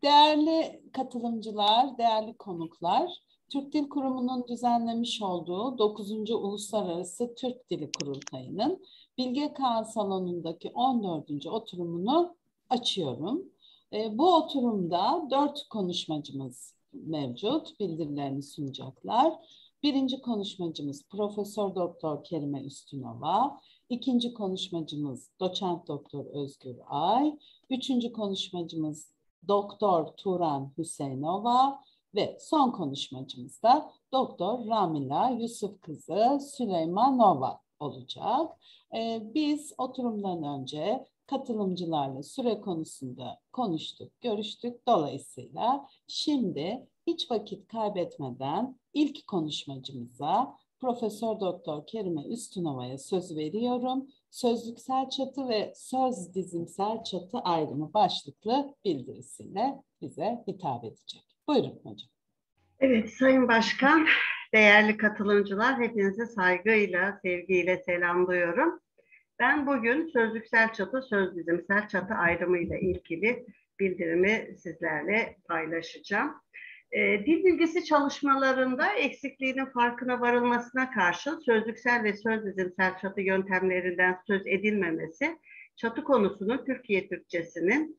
Değerli katılımcılar, değerli konuklar, Türk Dil Kurumu'nun düzenlemiş olduğu 9. Uluslararası Türk Dili Kurultayı'nın Bilge Kağan Salonu'ndaki 14. oturumunu açıyorum. Bu oturumda 4 konuşmacımız mevcut, bildirilerini sunacaklar. Birinci konuşmacımız Profesör Doktor Kerime Üstünova, ikinci konuşmacımız Doçent Doktor Özgür Ay, üçüncü konuşmacımız Doktor Turan Hüseyinova ve son konuşmacımız da Doktor Ramila Yusuf kızı Süleymanova olacak. Biz oturumdan önce katılımcılarla süre konusunda konuştuk, görüştük. Dolayısıyla şimdi hiç vakit kaybetmeden ilk konuşmacımıza Profesör Doktor Kerime Üstünova'ya söz veriyorum. Sözlüksel çatı ve söz dizimsel çatı ayrımı başlıklı bildirisiyle bize hitap edecek. Buyurun hocam. Evet Sayın Başkan, değerli katılımcılar, hepinizi saygıyla, sevgiyle selamlıyorum. Ben bugün sözlüksel çatı, söz dizimsel çatı ayrımı ile ilgili bildirimi sizlerle paylaşacağım. Dil bilgisi çalışmalarında eksikliğinin farkına varılmasına karşın sözlüksel ve söz dizimsel çatı yöntemlerinden söz edilmemesi, çatı konusunun Türkiye Türkçesinin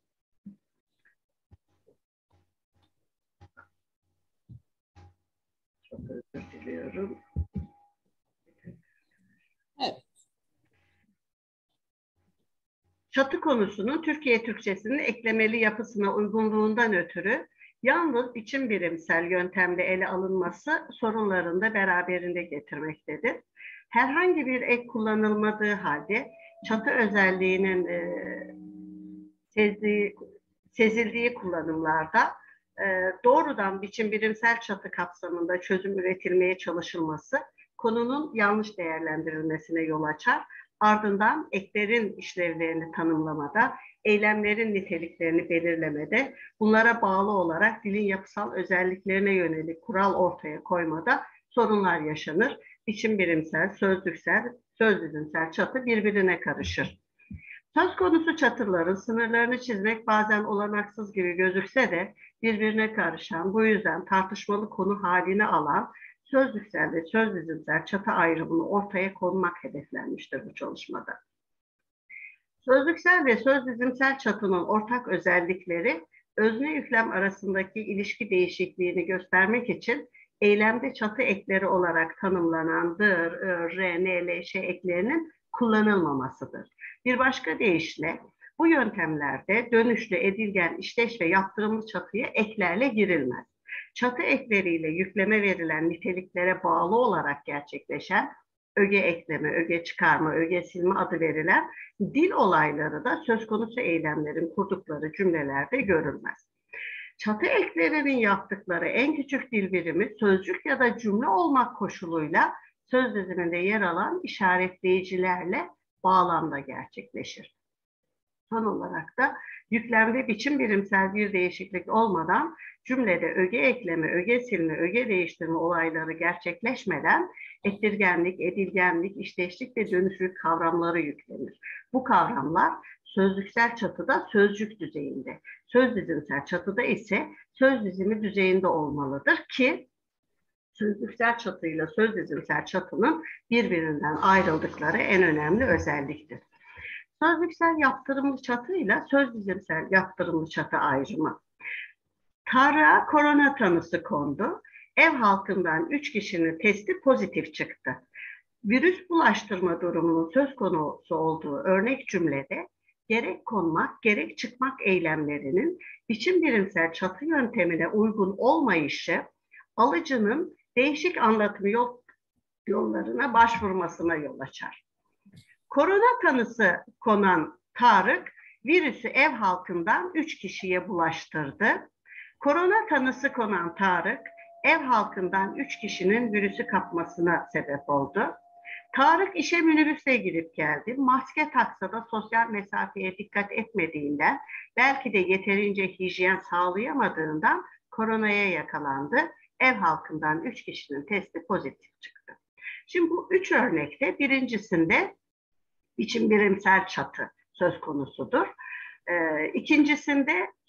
çok özür diliyorum. Evet. Çatı konusunun Türkiye Türkçesinin eklemeli yapısına uygunluğundan ötürü yalnız biçim birimsel yöntemle ele alınması sorunlarını da beraberinde getirmektedir. Herhangi bir ek kullanılmadığı halde çatı özelliğinin sezildiği kullanımlarda doğrudan biçim birimsel çatı kapsamında çözüm üretilmeye çalışılması konunun yanlış değerlendirilmesine yol açar. Ardından eklerin işlevlerini tanımlamada, eylemlerin niteliklerini belirlemede, bunlara bağlı olarak dilin yapısal özelliklerine yönelik kural ortaya koymada sorunlar yaşanır. Biçim birimsel, sözlüksel, söz dizimsel çatı birbirine karışır. Söz konusu çatıların sınırlarını çizmek bazen olanaksız gibi gözükse de birbirine karışan, bu yüzden tartışmalı konu haline alan sözlüksel ve söz dizimsel çatı ayrımını ortaya konmak hedeflenmiştir bu çalışmada. Sözlüksel ve söz dizimsel çatının ortak özellikleri, özne yüklem arasındaki ilişki değişikliğini göstermek için eylemde çatı ekleri olarak tanımlanan dır, r, n, l, ş eklerinin kullanılmamasıdır. Bir başka deyişle bu yöntemlerde dönüşlü, edilgen, işleş ve yaptırımlı çatıya eklerle girilmez. Çatı ekleriyle yükleme verilen niteliklere bağlı olarak gerçekleşen öge ekleme, öge çıkarma, öge silme adı verilen dil olayları da söz konusu eylemlerin kurdukları cümlelerde görülmez. Çatı eklerinin yaptıkları en küçük dil birimi sözcük ya da cümle olmak koşuluyla söz diziminde yer alan işaretleyicilerle bağlamda gerçekleşir. Son olarak da yüklemde biçim birimsel bir değişiklik olmadan cümlede öge ekleme, öge silme, öge değiştirme olayları gerçekleşmeden ettirgenlik, edilgenlik, işleşlik ve dönüşlük kavramları yüklenir. Bu kavramlar sözlüksel çatıda sözcük düzeyinde, söz dizimsel çatıda ise söz dizimi düzeyinde olmalıdır ki sözlüksel çatıyla söz dizimsel çatının birbirinden ayrıldıkları en önemli özelliktir. Sözlüksel yaptırımlı çatıyla söz dizimsel yaptırımlı çatı ayrımı. Tarık'a korona tanısı kondu. Ev halkından 3 kişinin testi pozitif çıktı. Virüs bulaştırma durumunun söz konusu olduğu örnek cümlede gerek konmak, gerek çıkmak eylemlerinin biçim birimsel çatı yöntemine uygun olmayışı, alıcının değişik anlatım yollarına başvurmasına yol açar. Korona tanısı konan Tarık, virüsü ev halkından 3 kişiye bulaştırdı. Korona tanısı konan Tarık, ev halkından 3 kişinin virüsü kapmasına sebep oldu. Tarık işe minibüsle gidip geldi. Maske taksa da sosyal mesafeye dikkat etmediğinden, belki de yeterince hijyen sağlayamadığından koronaya yakalandı. Ev halkından 3 kişinin testi pozitif çıktı. Şimdi bu 3 örnekte birincisinde biçim birimsel çatı söz konusudur. İkincisinde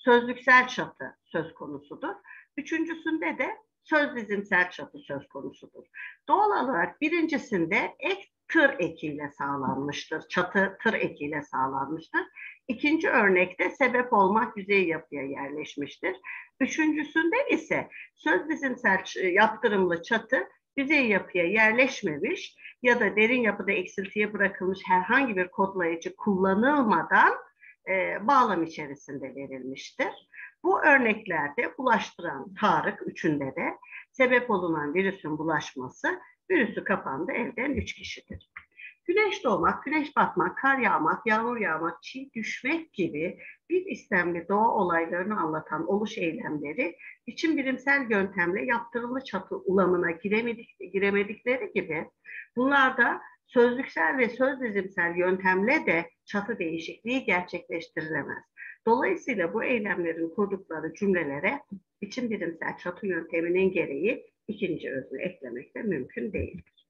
sözlüksel çatı söz konusudur. Üçüncüsünde de söz dizimsel çatı söz konusudur. Doğal olarak birincisinde ek tır ekiyle sağlanmıştır. Çatı tır ekiyle sağlanmıştır. İkinci örnekte sebep olmak yüzey yapıya yerleşmiştir. Üçüncüsünde ise söz dizimsel yaptırımlı çatı yüzey yapıya yerleşmemiş ya da derin yapıda eksiltiye bırakılmış herhangi bir kodlayıcı kullanılmadan bağlam içerisinde verilmiştir. Bu örneklerde bulaştıran Tarık, üçünde de sebep olunan virüsün bulaşması, virüsü kapandı evden 3 kişidir. Güneş doğmak, güneş batmak, kar yağmak, yağmur yağmak, çiğ düşmek gibi bir istemli doğa olaylarını anlatan oluş eylemleri biçim bilimsel yöntemle yaptırımlı çatı ulamına giremedikleri gibi bunlar da sözlüksel ve söz dizimsel yöntemle de çatı değişikliği gerçekleştirilemez. Dolayısıyla bu eylemlerin kurdukları cümlelere biçim bilimsel çatı yönteminin gereği ikinci özne eklemek de mümkün değildir.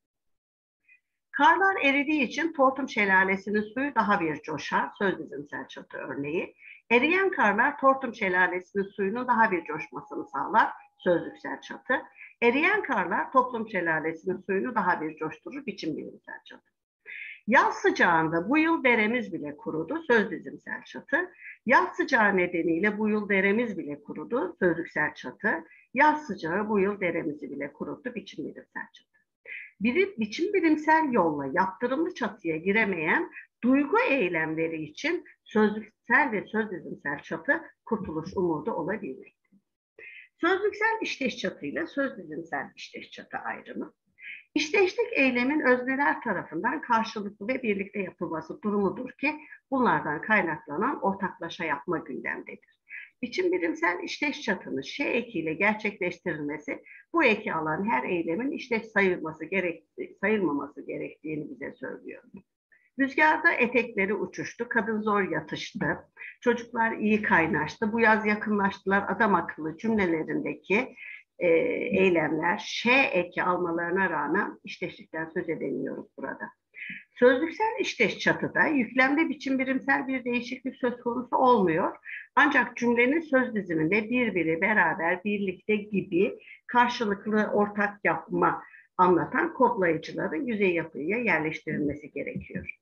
Karlar eridiği için Tortum Şelalesi'nin suyu daha bir coşar, söz dizimsel çatı örneği. Eriyen karlar Tortum Şelalesi'nin suyunun daha bir coşmasını sağlar, sözlüksel çatı. Eriyen karlar Tortum Şelalesi'nin suyunu daha bir coşturur, biçim bilimsel çatı. Yaz sıcağında bu yıl deremiz bile kurudu, söz dizimsel çatı. Yaz sıcağı nedeniyle bu yıl deremiz bile kurudu, sözlüksel çatı. Yaz sıcağı bu yıl deremizi bile kuruttu, biçim bilimsel çatı. Biçim bilimsel yolla yaptırımlı çatıya giremeyen duygu eylemleri için sözlüksel ve söz dizimsel çatı kurtuluş umudu olabilir. Sözlüksel işteş çatı ile söz dizimsel işteş çatı ayrımı. İşteşlik eylemin özneler tarafından karşılıklı ve birlikte yapılması durumudur ki bunlardan kaynaklanan ortaklaşa yapma gündemdedir. Biçim bilimsel işteş çatının ekiyle gerçekleştirilmesi bu eki alan her eylemin işteş sayılmaması gerektiğini bize söylüyor. Rüzgarda etekleri uçuştu, kadın zor yatıştı, çocuklar iyi kaynaştı, bu yaz yakınlaştılar adam akıllı cümlelerindeki eylemler eki almalarına rağmen işteşlikten söz edemiyoruz burada. Sözlüksel işteş çatıda yüklemde biçim birimsel bir değişiklik söz konusu olmuyor. Ancak cümlenin söz diziminde birbiri, beraber, birlikte gibi karşılıklı ortak yapma anlatan kodlayıcıların yüzey yapıya yerleştirilmesi gerekiyor.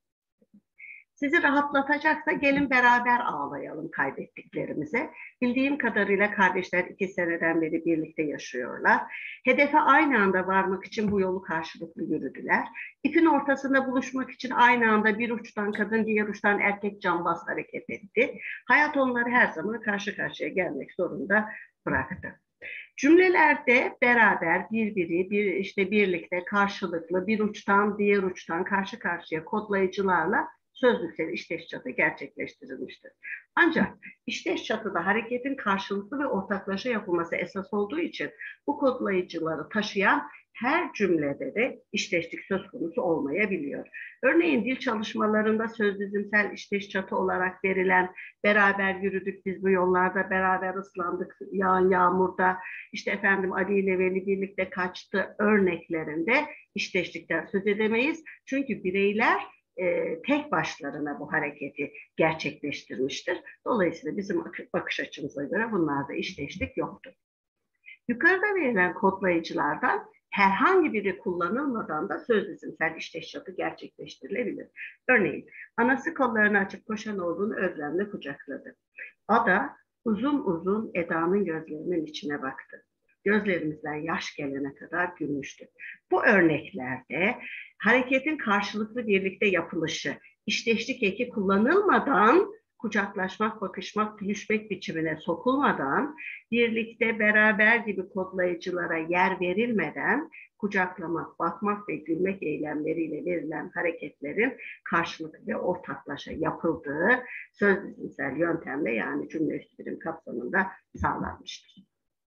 Sizi rahatlatacaksa gelin beraber ağlayalım kaybettiklerimize. Bildiğim kadarıyla kardeşler 2 seneden beri birlikte yaşıyorlar. Hedefe aynı anda varmak için bu yolu karşılıklı yürüdüler. İpin ortasında buluşmak için aynı anda bir uçtan kadın, diğer uçtan erkek cambaz hareket etti. Hayat onları her zaman karşı karşıya gelmek zorunda bıraktı. Cümlelerde beraber, birlikte, karşılıklı, bir uçtan, diğer uçtan karşı karşıya kodlayıcılarla sözlüksel işteş çatı gerçekleştirilmiştir. Ancak işteş çatıda hareketin karşılıklı ve ortaklaşa yapılması esas olduğu için bu kodlayıcıları taşıyan her cümlede de işteşlik söz konusu olmayabiliyor. Örneğin dil çalışmalarında söz dizimsel işteş çatı olarak verilen beraber yürüdük biz bu yollarda, beraber ıslandık yağan yağmurda, Ali ile Veli birlikte kaçtı örneklerinde işteşlikten söz edemeyiz. Çünkü bireyler tek başlarına bu hareketi gerçekleştirmiştir. Dolayısıyla bizim bakış açımıza göre bunlarda işteşlik yoktur. Yukarıda verilen kodlayıcılardan herhangi biri kullanılmadan da söz dizimsel işteş çatı gerçekleştirilebilir. Örneğin anası kollarını açıp koşan oğlunu özlemle kucakladı. Ada uzun uzun Eda'nın gözlerinin içine baktı. Gözlerimizden yaş gelene kadar gülmüştük. Bu örneklerde hareketin karşılıklı birlikte yapılışı, işteşlik eki kullanılmadan, kucaklaşmak, bakışmak, gülüşmek biçimine sokulmadan, birlikte, beraber gibi kodlayıcılara yer verilmeden, kucaklamak, bakmak ve gülmek eylemleriyle verilen hareketlerin karşılıklı ve ortaklaşa yapıldığı söz dizimsel yöntemle yani cümle üstü birim kapsamında sağlanmıştır.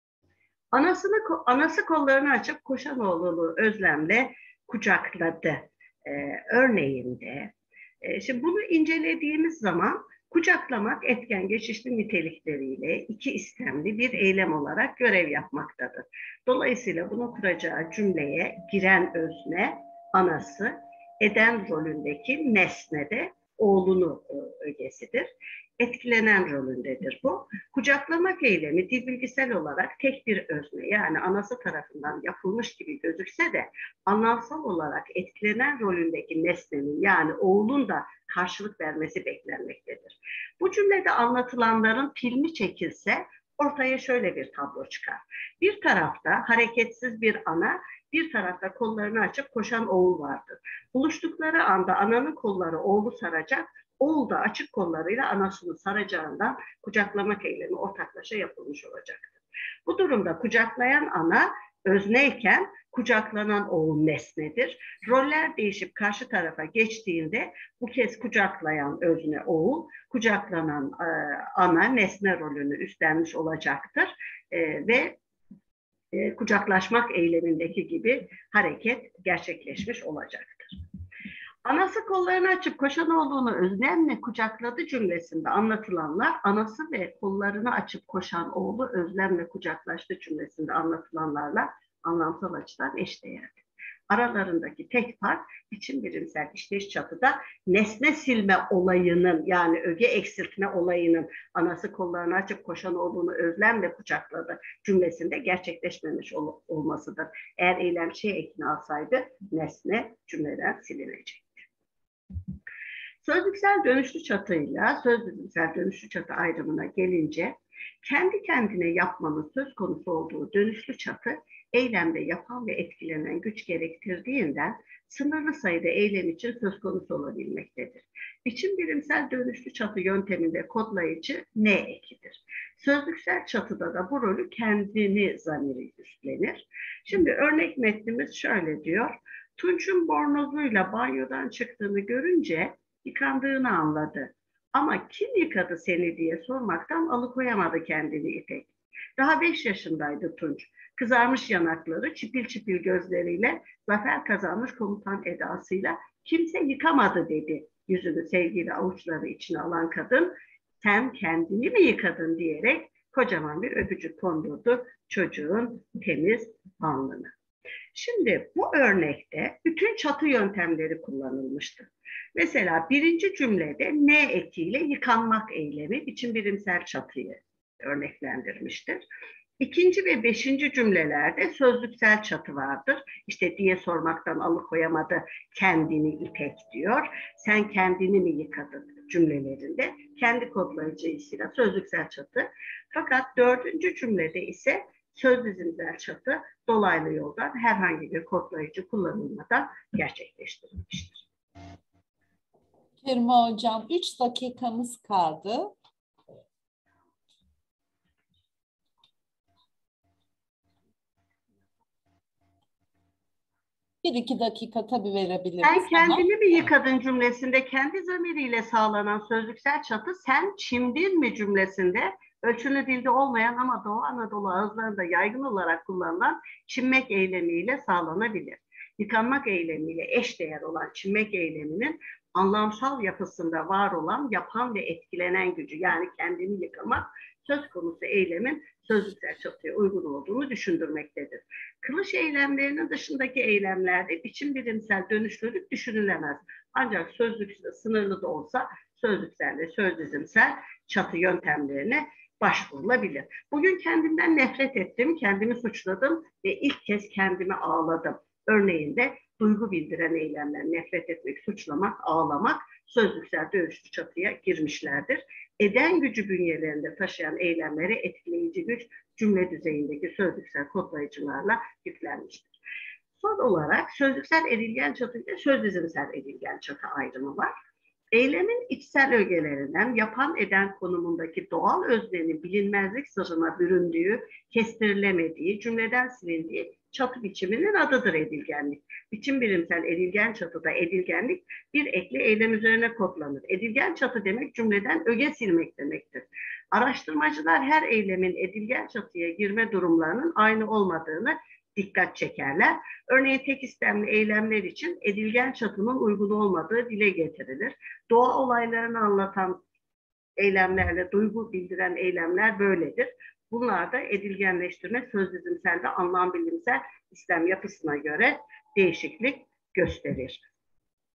Anası kollarını açıp koşan oğlunu özlemle kucakladı örneğinde. Şimdi bunu incelediğimiz zaman kucaklamak etken geçişli nitelikleriyle iki istemli bir eylem olarak görev yapmaktadır. Dolayısıyla bunu kuracağı cümleye giren özne anası, eden rolündeki nesne de oğlunu ögesidir. etkilenen rolündedir bu. Kucaklamak eylemi dil bilgisel olarak tek bir özne, yani anası tarafından yapılmış gibi gözükse de anlamsal olarak etkilenen rolündeki nesnenin, yani oğlun da karşılık vermesi beklenmektedir. Bu cümlede anlatılanların filmi çekilse ortaya şöyle bir tablo çıkar. Bir tarafta hareketsiz bir ana, bir tarafta kollarını açıp koşan oğul vardır. Buluştukları anda ananın kolları oğlu saracak, oğul da açık kollarıyla anasını saracağından kucaklamak eylemi ortaklaşa yapılmış olacaktır. Bu durumda kucaklayan ana özneyken kucaklanan oğul nesnedir. Roller değişip karşı tarafa geçtiğinde bu kez kucaklayan özne oğul, kucaklanan ana nesne rolünü üstlenmiş olacaktır ve kucaklaşmak eylemindeki gibi hareket gerçekleşmiş olacaktır. Anası kollarını açıp koşan olduğunu özlemle kucakladı cümlesinde anlatılanlar, anası ve kollarını açıp koşan oğlu özlemle kucaklaştı cümlesinde anlatılanlarla anlamsal açıdan eşdeğerdir. Aralarındaki tek fark biçim birimsel işleyiş çatıda nesne silme olayının, yani öge eksiltme olayının anası kollarını açıp koşan olduğunu özlemle kucakladı cümlesinde gerçekleşmemiş olmasıdır. Eğer eylem şey ekini alsaydı nesne cümleden silinecek. Sözlüksel dönüşlü çatıyla sözlüksel dönüşlü çatı ayrımına gelince, kendi kendine yapmanın söz konusu olduğu dönüşlü çatı, eylemde yapan ve etkilenen güç gerektirdiğinden sınırlı sayıda eylem için söz konusu olabilmektedir. Biçim birimsel dönüşlü çatı yönteminde kodlayıcı ne ekidir. Sözlüksel çatıda da bu rolü kendini zamiri üstlenir. Şimdi örnek metnimiz şöyle diyor. Tunç'un bornozuyla banyodan çıktığını görünce yıkandığını anladı. Ama kim yıkadı seni diye sormaktan alıkoyamadı kendini İpek. Daha 5 yaşındaydı Tunç. Kızarmış yanakları, çipil çipil gözleriyle, zafer kazanmış komutan edasıyla kimse yıkamadı dedi. Yüzünü sevgiyle avuçları içine alan kadın, sen kendini mi yıkadın diyerek kocaman bir öpücük kondurdu çocuğun temiz alnına. Şimdi bu örnekte bütün çatı yöntemleri kullanılmıştır. Mesela birinci cümlede ne ekiyle yıkanmak eylemi biçim birimsel çatıyı örneklendirmiştir. İkinci ve beşinci cümlelerde sözlüksel çatı vardır. İşte diye sormaktan alıkoyamadı kendini İpek diyor. Sen kendini mi yıkadın cümlelerinde kendi kodlayıcısıyla sözlüksel çatı. Fakat dördüncü cümlede ise söz dizimsel çatı dolaylı yoldan herhangi bir kodlayıcı kullanılmadan gerçekleştirilmiştir. Kerime Hocam, 3 dakikamız kaldı. Bir iki dakika tabii verebiliriz. Sen kendini mi yıkadın cümlesinde kendi zamiriyle sağlanan sözlüksel çatı sen çimdin mi cümlesinde ölçülü dilde olmayan ama Doğu Anadolu ağızlarında yaygın olarak kullanılan çimmek eylemiyle sağlanabilir. Yıkanmak eylemiyle eşdeğer olan çimmek eyleminin anlamsal yapısında var olan yapan ve etkilenen gücü, yani kendini yıkamak söz konusu eylemin sözlüksel çatıya uygun olduğunu düşündürmektedir. Kılıç eylemlerinin dışındaki eylemlerde biçim birimsel dönüşlülük düşünülemez. Ancak sözlüksel sınırlı da olsa sözlüksel ve söz dizimsel çatı yöntemlerine başvurulabilir. Bugün kendimden nefret ettim, kendimi suçladım ve ilk kez kendimi ağladım. Örneğinde duygu bildiren eylemler, nefret etmek, suçlamak, ağlamak sözlüksel dönüşlü çatıya girmişlerdir. Eden gücü bünyelerinde taşıyan eylemlere etkileyici güç cümle düzeyindeki sözlüksel kodlayıcılarla yüklenmiştir. Son olarak sözlüksel edilgen çatı ile söz dizimsel edilgen çatı ayrımı var. Eylemin içsel ögelerinden yapan eden konumundaki doğal öznenin bilinmezlik sırrına büründüğü, kestirilemediği, cümleden silindiği çatı biçiminin adıdır edilgenlik. Biçim birimsel edilgen çatıda edilgenlik bir ekli eylem üzerine kodlanır. Edilgen çatı demek cümleden öge silmek demektir. Araştırmacılar her eylemin edilgen çatıya girme durumlarının aynı olmadığını dikkat çekerler. Örneğin tek istemli eylemler için edilgen çatının uygun olmadığı dile getirilir. Doğa olaylarını anlatan eylemlerle duygu bildiren eylemler böyledir. Bunlar da edilgenleştirme söz dizimsel ve anlam bilimsel İslam yapısına göre değişiklik gösterir.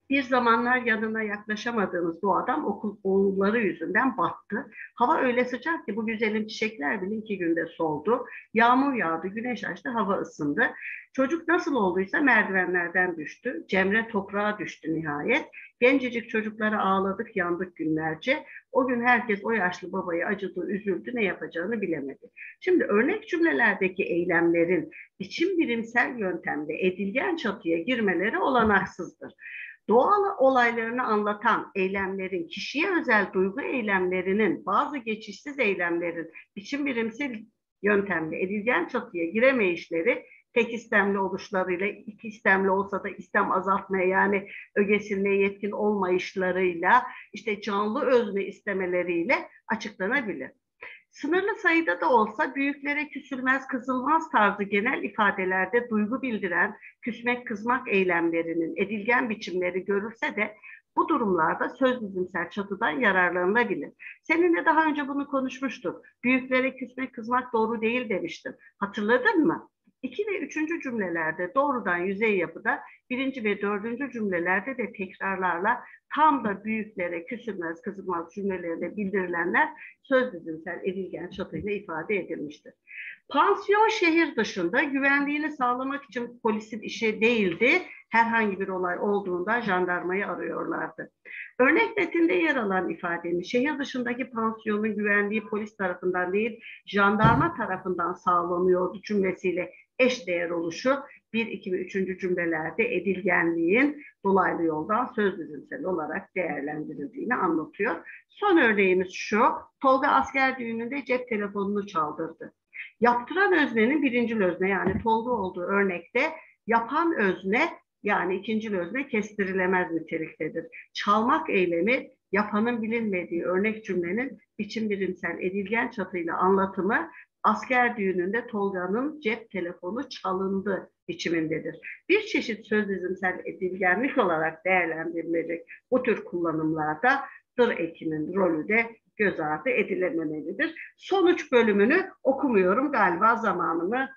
Bir zamanlar yanına yaklaşamadığımız bu adam oğulları yüzünden battı. Hava öyle sıcak ki bu güzelim çiçekler bile 2 günde soldu. Yağmur yağdı, güneş açtı, hava ısındı. Çocuk nasıl olduysa merdivenlerden düştü. Cemre toprağa düştü nihayet. Gencecik çocuklara ağladık, yandık günlerce. O gün herkes o yaşlı babayı acıdı, üzüldü, ne yapacağını bilemedi. Şimdi örnek cümlelerdeki eylemlerin biçim birimsel yöntemde edilgen çatıya girmeleri olanaksızdır. Doğal olaylarını anlatan eylemlerin, kişiye özel duygu eylemlerinin, bazı geçişsiz eylemlerin biçim birimsel yöntemle edilgen çatıya giremeyişleri, tek istemli oluşlarıyla, iki istemli olsa da istem azaltmaya, yani ögesilmeye yetkin olmayışlarıyla, işte canlı özne istemeleriyle açıklanabilir. Sınırlı sayıda da olsa büyüklere küsülmez, kızılmaz tarzı genel ifadelerde duygu bildiren küsmek, kızmak eylemlerinin edilgen biçimleri görülse de bu durumlarda söz dizimsel çatıdan yararlanılabilir. Seninle daha önce bunu konuşmuştuk. Büyüklere küsmek, kızmak doğru değil demiştim. Hatırladın mı? 2 ve 3. cümlelerde doğrudan yüzey yapıda, 1. ve 4. cümlelerde de tekrarlarla tam da büyüklere küsülmez, kızılmaz cümlelerinde bildirilenler söz dizimsel edilgen çatıyla ifade edilmiştir. Pansiyon şehir dışında, güvenliğini sağlamak için polisin işi değildi. Herhangi bir olay olduğunda jandarmayı arıyorlardı. Örnek metinde yer alan ifadenin şehir dışındaki pansiyonun güvenliği polis tarafından değil, jandarma tarafından sağlanıyordu cümlesiyle eşdeğer oluşu 1, 2 ve 3. cümlelerde edilgenliğin dolaylı yoldan söz dizimsel olarak değerlendirildiğini anlatıyor. Son örneğimiz şu: Tolga asker düğününde cep telefonunu çaldırdı. Yaptıran öznenin 1. özne, yani Tolga olduğu örnekte yapan özne, yani 2. özne kestirilemez niteliktedir. Çalmak eylemi yapanın bilinmediği örnek cümlenin biçim birimsel edilgen çatıyla anlatımı asker düğününde Tolga'nın cep telefonu çalındı biçimindedir. Bir çeşit söz dizimsel edilgenlik olarak değerlendirilecek bu tür kullanımlarda dır ekinin rolü de göz ardı edilememelidir. Sonuç bölümünü okumuyorum. Galiba zamanımı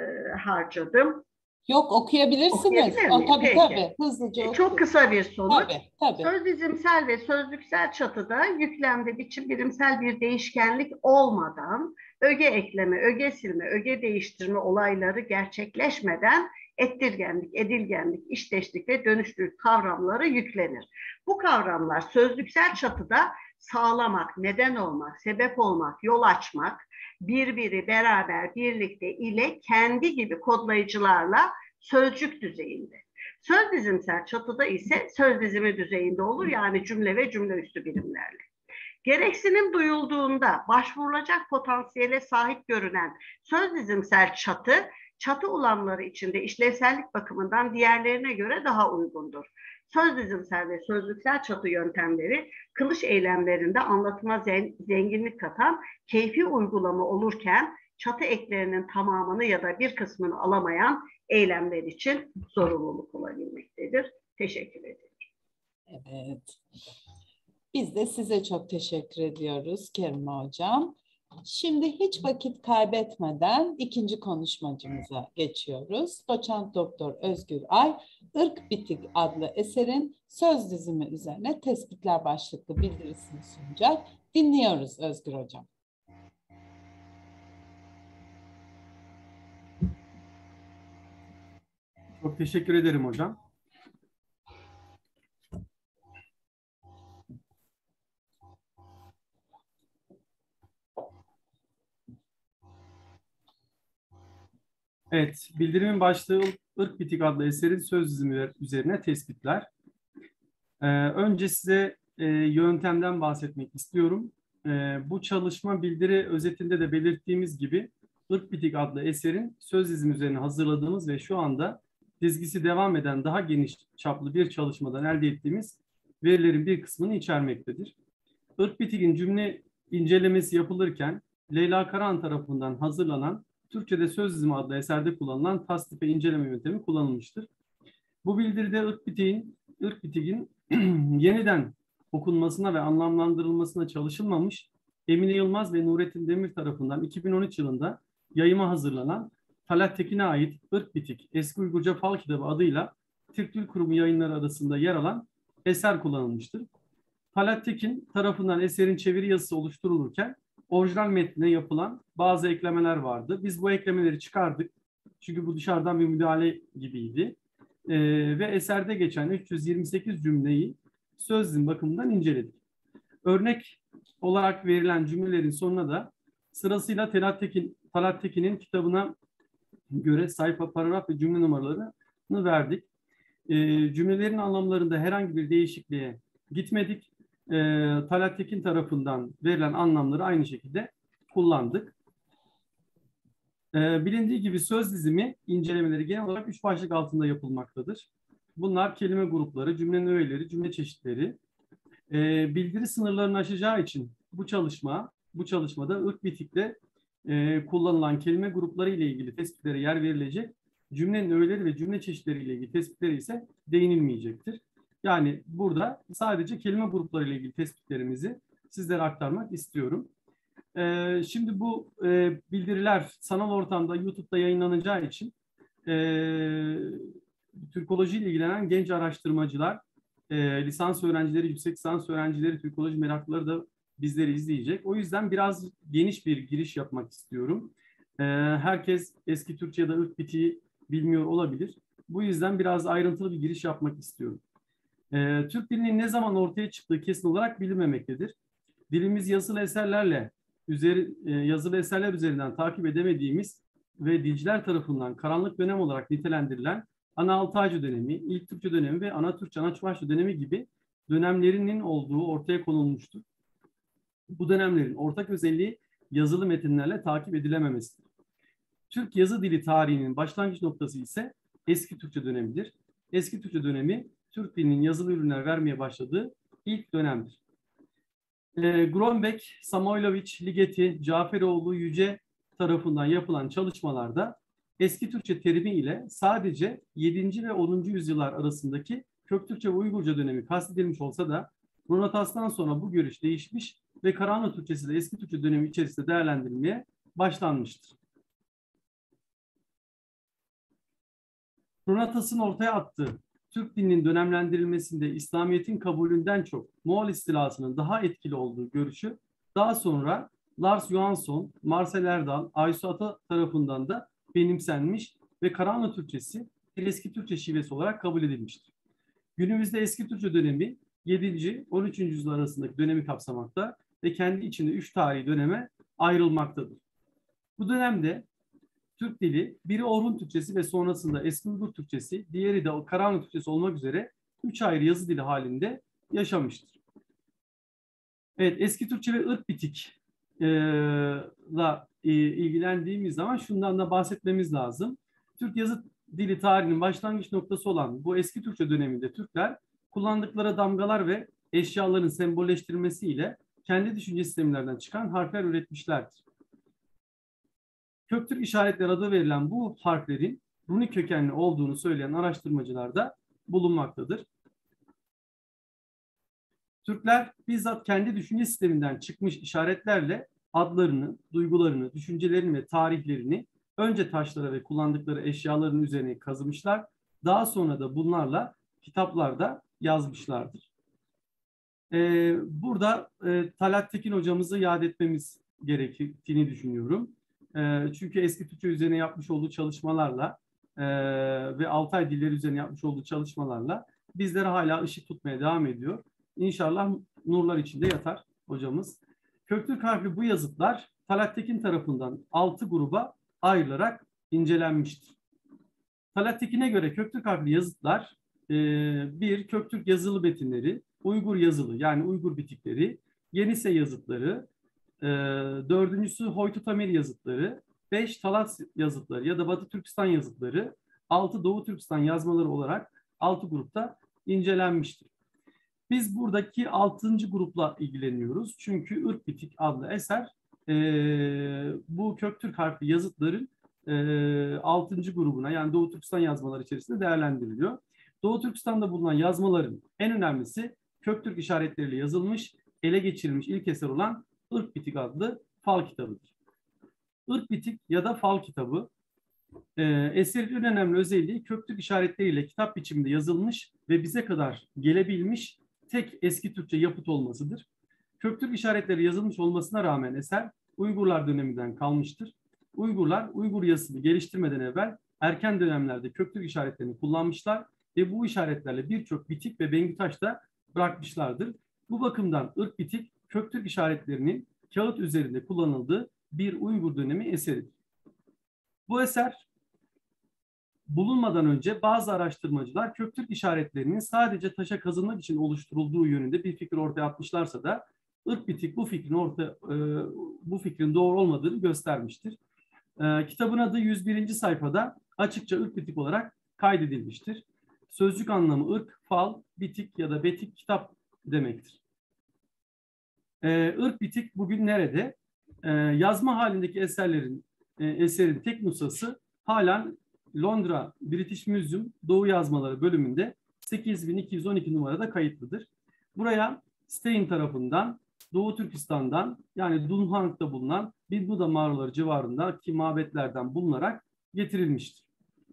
harcadım. Yok, okuyabilirsiniz. Okuyabilir miyim? Tabii Peki. tabii. Hızlıca okuyun. Çok kısa bir sonuç. Tabii. Söz dizimsel ve sözlüksel çatıda yüklemde biçim birimsel bir değişkenlik olmadan öge ekleme, öge silme, öge değiştirme olayları gerçekleşmeden ettirgenlik, edilgenlik, işteşlik ve dönüştürük kavramları yüklenir. Bu kavramlar sözlüksel çatıda sağlamak, neden olmak, sebep olmak, yol açmak, birbiri, beraber, birlikte ile kendi gibi kodlayıcılarla sözcük düzeyinde. Söz dizimsel çatıda ise söz dizimi düzeyinde olur, yani cümle ve cümle üstü birimlerle. Gereksinim duyulduğunda başvurulacak potansiyele sahip görünen söz dizimsel çatı ulamları içinde işlevsellik bakımından diğerlerine göre daha uygundur. Söz dizimsel ve sözlüksel çatı yöntemleri kılıç eylemlerinde anlatıma zenginlik katan keyfi uygulama olurken çatı eklerinin tamamını ya da bir kısmını alamayan eylemler için zorunluluk olabilmektedir. Teşekkür ederim. Evet. Biz de size çok teşekkür ediyoruz Kerime Hocam. Şimdi hiç vakit kaybetmeden ikinci konuşmacımıza geçiyoruz. Doçent Doktor Özgür Ay, Irk Bitik adlı eserin söz dizimi üzerine tespitler başlıklı bildirisini sunacak. Dinliyoruz Özgür Hocam. Çok teşekkür ederim hocam. Evet, bildirimin başlığı Irk Bitik adlı eserin söz dizimi üzerine tespitler. Önce size yöntemden bahsetmek istiyorum. Bu çalışma bildiri özetinde de belirttiğimiz gibi Irk Bitik adlı eserin söz dizimi üzerine hazırladığımız ve şu anda dizgisi devam eden daha geniş çaplı bir çalışmadan elde ettiğimiz verilerin bir kısmını içermektedir. Irk Bitik'in cümle incelemesi yapılırken Leyla Karahan tarafından hazırlanan Türkçe'de söz dizimi adlı eserde kullanılan tasnife inceleme yöntemi kullanılmıştır. Bu bildiride Irk Bitik'in yeniden okunmasına ve anlamlandırılmasına çalışılmamış, Emine Yılmaz ve Nurettin Demir tarafından 2013 yılında yayıma hazırlanan Talat Tekin'e ait Irk Bitik, Eski Uygurca Fal Kitabı adıyla Türk Dil Kurumu yayınları arasında yer alan eser kullanılmıştır. Talat Tekin tarafından eserin çeviri yazısı oluşturulurken orijinal metnine yapılan bazı eklemeler vardı. Biz bu eklemeleri çıkardık. Çünkü bu dışarıdan bir müdahale gibiydi. Ve eserde geçen 328 cümleyi söz dizimi bakımından inceledik. Örnek olarak verilen cümlelerin sonuna da sırasıyla Talat Tekin'in kitabına göre sayfa, paragraf ve cümle numaralarını verdik. Cümlelerin anlamlarında herhangi bir değişikliğe gitmedik. Talat Tekin tarafından verilen anlamları aynı şekilde kullandık. Bilindiği gibi söz dizimi incelemeleri genel olarak 3 başlık altında yapılmaktadır. Bunlar kelime grupları, cümlenin öğeleri, cümle çeşitleri. Bildiri sınırlarını aşacağı için bu çalışmada ırk bitikle kullanılan kelime grupları ile ilgili tespitlere yer verilecek, cümlenin öğeleri ve cümle çeşitleri ile ilgili tespitlere ise değinilmeyecektir. Yani burada sadece kelime grupları ile ilgili tespitlerimizi sizlere aktarmak istiyorum. Şimdi bu bildiriler sanal ortamda YouTube'da yayınlanacağı için Türkoloji ile ilgilenen genç araştırmacılar, lisans öğrencileri, yüksek lisans öğrencileri, Türkoloji meraklıları da bizleri izleyecek. O yüzden biraz geniş bir giriş yapmak istiyorum. Herkes eski Türkçe ya da ırk bitiği bilmiyor olabilir. Bu yüzden biraz ayrıntılı bir giriş yapmak istiyorum. Türk dilinin ne zaman ortaya çıktığı kesin olarak bilinmemektedir. Dilimiz yazılı eserler üzerinden takip edemediğimiz ve dilciler tarafından karanlık dönem olarak nitelendirilen Ana Altaycı dönemi, İlk Türkçe dönemi ve Ana Türkçe, Ana Çuvaşlı dönemi gibi dönemlerinin olduğu ortaya konulmuştur. Bu dönemlerin ortak özelliği yazılı metinlerle takip edilememesidir. Türk yazı dili tarihinin başlangıç noktası ise Eski Türkçe dönemidir. Eski Türkçe dönemi, Türk dilinin yazılı ürünler vermeye başladığı ilk dönemdir. Grombeck, Samoylovich, Ligeti, Caferoğlu, Yüce tarafından yapılan çalışmalarda Eski Türkçe terimi ile sadece 7. ve 10. yüzyıllar arasındaki Köktürkçe ve Uygurca dönemi kastedilmiş olsa da Runatas'tan sonra bu görüş değişmiş ve Karahanlı Türkçesi de Eski Türkçe dönemi içerisinde değerlendirilmeye başlanmıştır. Runatas'ın ortaya attığı Türk dilinin dönemlendirilmesinde İslamiyet'in kabulünden çok Moğol istilasının daha etkili olduğu görüşü daha sonra Lars Johansson, Marcel Erdal, Aysu Ata tarafından da benimsenmiş ve Karahanlı Türkçesi bir eski Türkçe şivesi olarak kabul edilmiştir. Günümüzde eski Türkçe dönemi 7. 13. yüzyıl arasındaki dönemi kapsamakta ve kendi içinde 3 tarihi döneme ayrılmaktadır. Bu dönemde Türk dili biri Orhun Türkçesi ve sonrasında Eski Uygur Türkçesi, diğeri de Karahanlı Türkçesi olmak üzere 3 ayrı yazı dili halinde yaşamıştır. Evet, Eski Türkçe ve ırk bitik ilgilendiğimiz zaman şundan da bahsetmemiz lazım. Türk yazı dili tarihinin başlangıç noktası olan bu Eski Türkçe döneminde Türkler kullandıkları damgalar ve eşyaların sembolleştirmesiyle kendi düşünce sistemlerinden çıkan harfler üretmişlerdir. Köktürk işaretleri adı verilen bu harflerin runik kökenli olduğunu söyleyen araştırmacılar da bulunmaktadır. Türkler bizzat kendi düşünce sisteminden çıkmış işaretlerle adlarını, duygularını, düşüncelerini ve tarihlerini önce taşlara ve kullandıkları eşyaların üzerine kazımışlar. Daha sonra da bunlarla kitaplarda yazmışlardır. Burada Talat Tekin hocamızı yad etmemiz gerektiğini düşünüyorum. Çünkü eski Türkçe üzerine yapmış olduğu çalışmalarla ve Altay dilleri üzerine yapmış olduğu çalışmalarla bizlere hala ışık tutmaya devam ediyor. İnşallah nurlar içinde yatar hocamız. Köktürk harfli bu yazıtlar Talat Tekin tarafından 6 gruba ayrılarak incelenmiştir. Talat Tekin'e göre Köktürk harfli yazıtlar bir Köktürk yazılı metinleri, Uygur yazılı yani Uygur bitikleri, Yenise yazıtları, dördüncüsü Hoytutamir yazıtları, 5 Talat yazıtları ya da Batı Türkistan yazıtları, 6 Doğu Türkistan yazmaları olarak 6 grupta incelenmiştir. Biz buradaki 6. grupla ilgileniyoruz. Çünkü Irk Bitik adlı eser bu Köktürk harfli yazıtların 6. grubuna yani Doğu Türkistan yazmaları içerisinde değerlendiriliyor. Doğu Türkistan'da bulunan yazmaların en önemlisi Köktürk işaretleriyle yazılmış, ele geçirilmiş ilk eser olan Irk Bitik adlı fal kitabıdır. Irk Bitik ya da fal kitabı Eserin en önemli özelliği köktürk işaretleriyle kitap biçiminde yazılmış ve bize kadar gelebilmiş tek eski Türkçe yapıt olmasıdır. Köktürk işaretleri yazılmış olmasına rağmen eser Uygurlar döneminden kalmıştır. Uygurlar Uygur yazısını geliştirmeden evvel erken dönemlerde köktürk işaretlerini kullanmışlar ve bu işaretlerle birçok bitik ve bengü taş da bırakmışlardır. Bu bakımdan ırk bitik köktürk işaretlerinin kağıt üzerinde kullanıldığı bir Uygur dönemi eseridir. Bu eser bulunmadan önce bazı araştırmacılar köktürk işaretlerinin sadece taşa kazınmak için oluşturulduğu yönünde bir fikir ortaya atmışlarsa da ırk bitik bu fikrin doğru olmadığını göstermiştir. Kitabın adı 101. sayfada açıkça ırk bitik olarak kaydedilmiştir. Sözcük anlamı ırk, fal, bitik ya da betik kitap demektir. Irk bitik bugün nerede? Yazma halindeki eserin tek nüshası halen Londra British Museum Doğu Yazmaları bölümünde 8212 numarada kayıtlıdır. Buraya Stein tarafından Doğu Türkistan'dan yani Dunhuang'da bulunan Bilbuda mağaraları civarındaki mabetlerden bulunarak getirilmiştir.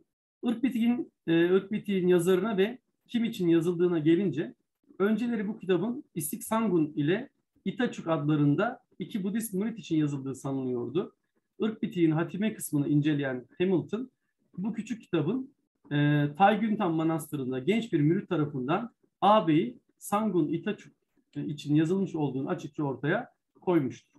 Irk bitiğin yazarına ve kim için yazıldığına gelince önceleri bu kitabın İsik Sangun ile İtaçuk adlarında iki Budist mürit için yazıldığı sanılıyordu. Irk bitiğin hatime kısmını inceleyen Hamilton bu küçük kitabın Taygüntan Manastırı'nda genç bir mürit tarafından ağabeyi Sangun İtaçuk için yazılmış olduğunu açıkça ortaya koymuştur.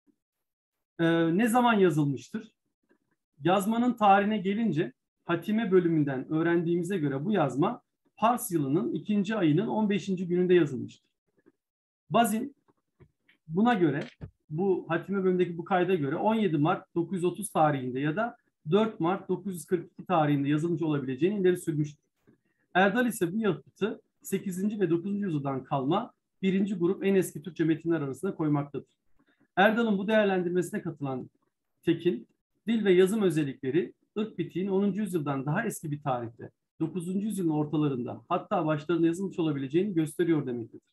Ne zaman yazılmıştır? Yazmanın tarihine gelince Hatime bölümünden öğrendiğimize göre bu yazma Pars yılının 2. ayının 15. gününde yazılmıştır. Bazin buna göre bu Hatime bölümündeki bu kayda göre 17 Mart 930 tarihinde ya da 4 Mart 942 tarihinde yazılmış olabileceğini ileri sürmüştür. Erdal ise bu yapıtı 8. ve 9. yüzyıldan kalma birinci grup en eski Türkçe metinler arasında koymaktadır. Erdal'ın bu değerlendirmesine katılan Tekin, dil ve yazım özellikleri ırk bitiğin 10. yüzyıldan daha eski bir tarihte, 9. yüzyılın ortalarında hatta başlarında yazılmış olabileceğini gösteriyor demektedir.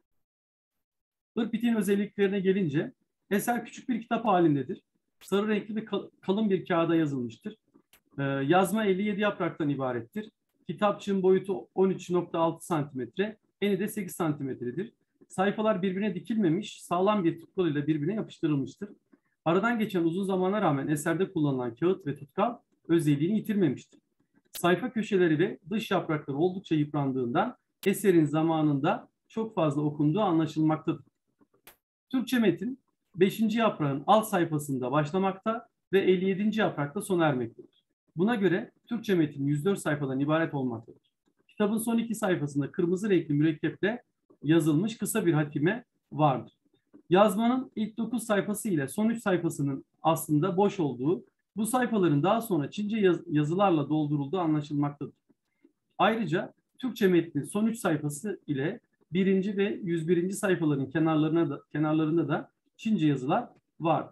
Irk bitiğin özelliklerine gelince eser küçük bir kitap halindedir. Sarı renkli ve kalın bir kağıda yazılmıştır. Yazma 57 yapraktan ibarettir. Kitapçığın boyutu 13,6 santimetre, eni de 8 santimetredir. Sayfalar birbirine dikilmemiş, sağlam bir tutkal ile birbirine yapıştırılmıştır. Aradan geçen uzun zamana rağmen eserde kullanılan kağıt ve tutkal özelliğini yitirmemiştir. Sayfa köşeleri ve dış yaprakları oldukça yıprandığından eserin zamanında çok fazla okunduğu anlaşılmaktadır. Türkçe metin 5. yaprağın alt sayfasında başlamakta ve 57. yaprakta sona ermektedir. Buna göre Türkçe metin 104 sayfadan ibaret olmaktadır. Kitabın son 2 sayfasında kırmızı renkli mürekkeple yazılmış kısa bir hatime vardır. Yazmanın ilk 9 sayfası ile son 3 sayfasının aslında boş olduğu, bu sayfaların daha sonra Çince yazılarla doldurulduğu anlaşılmaktadır. Ayrıca Türkçe metnin son 3 sayfası ile 1. ve 101. sayfaların kenarlarında da Çince yazılar vardır.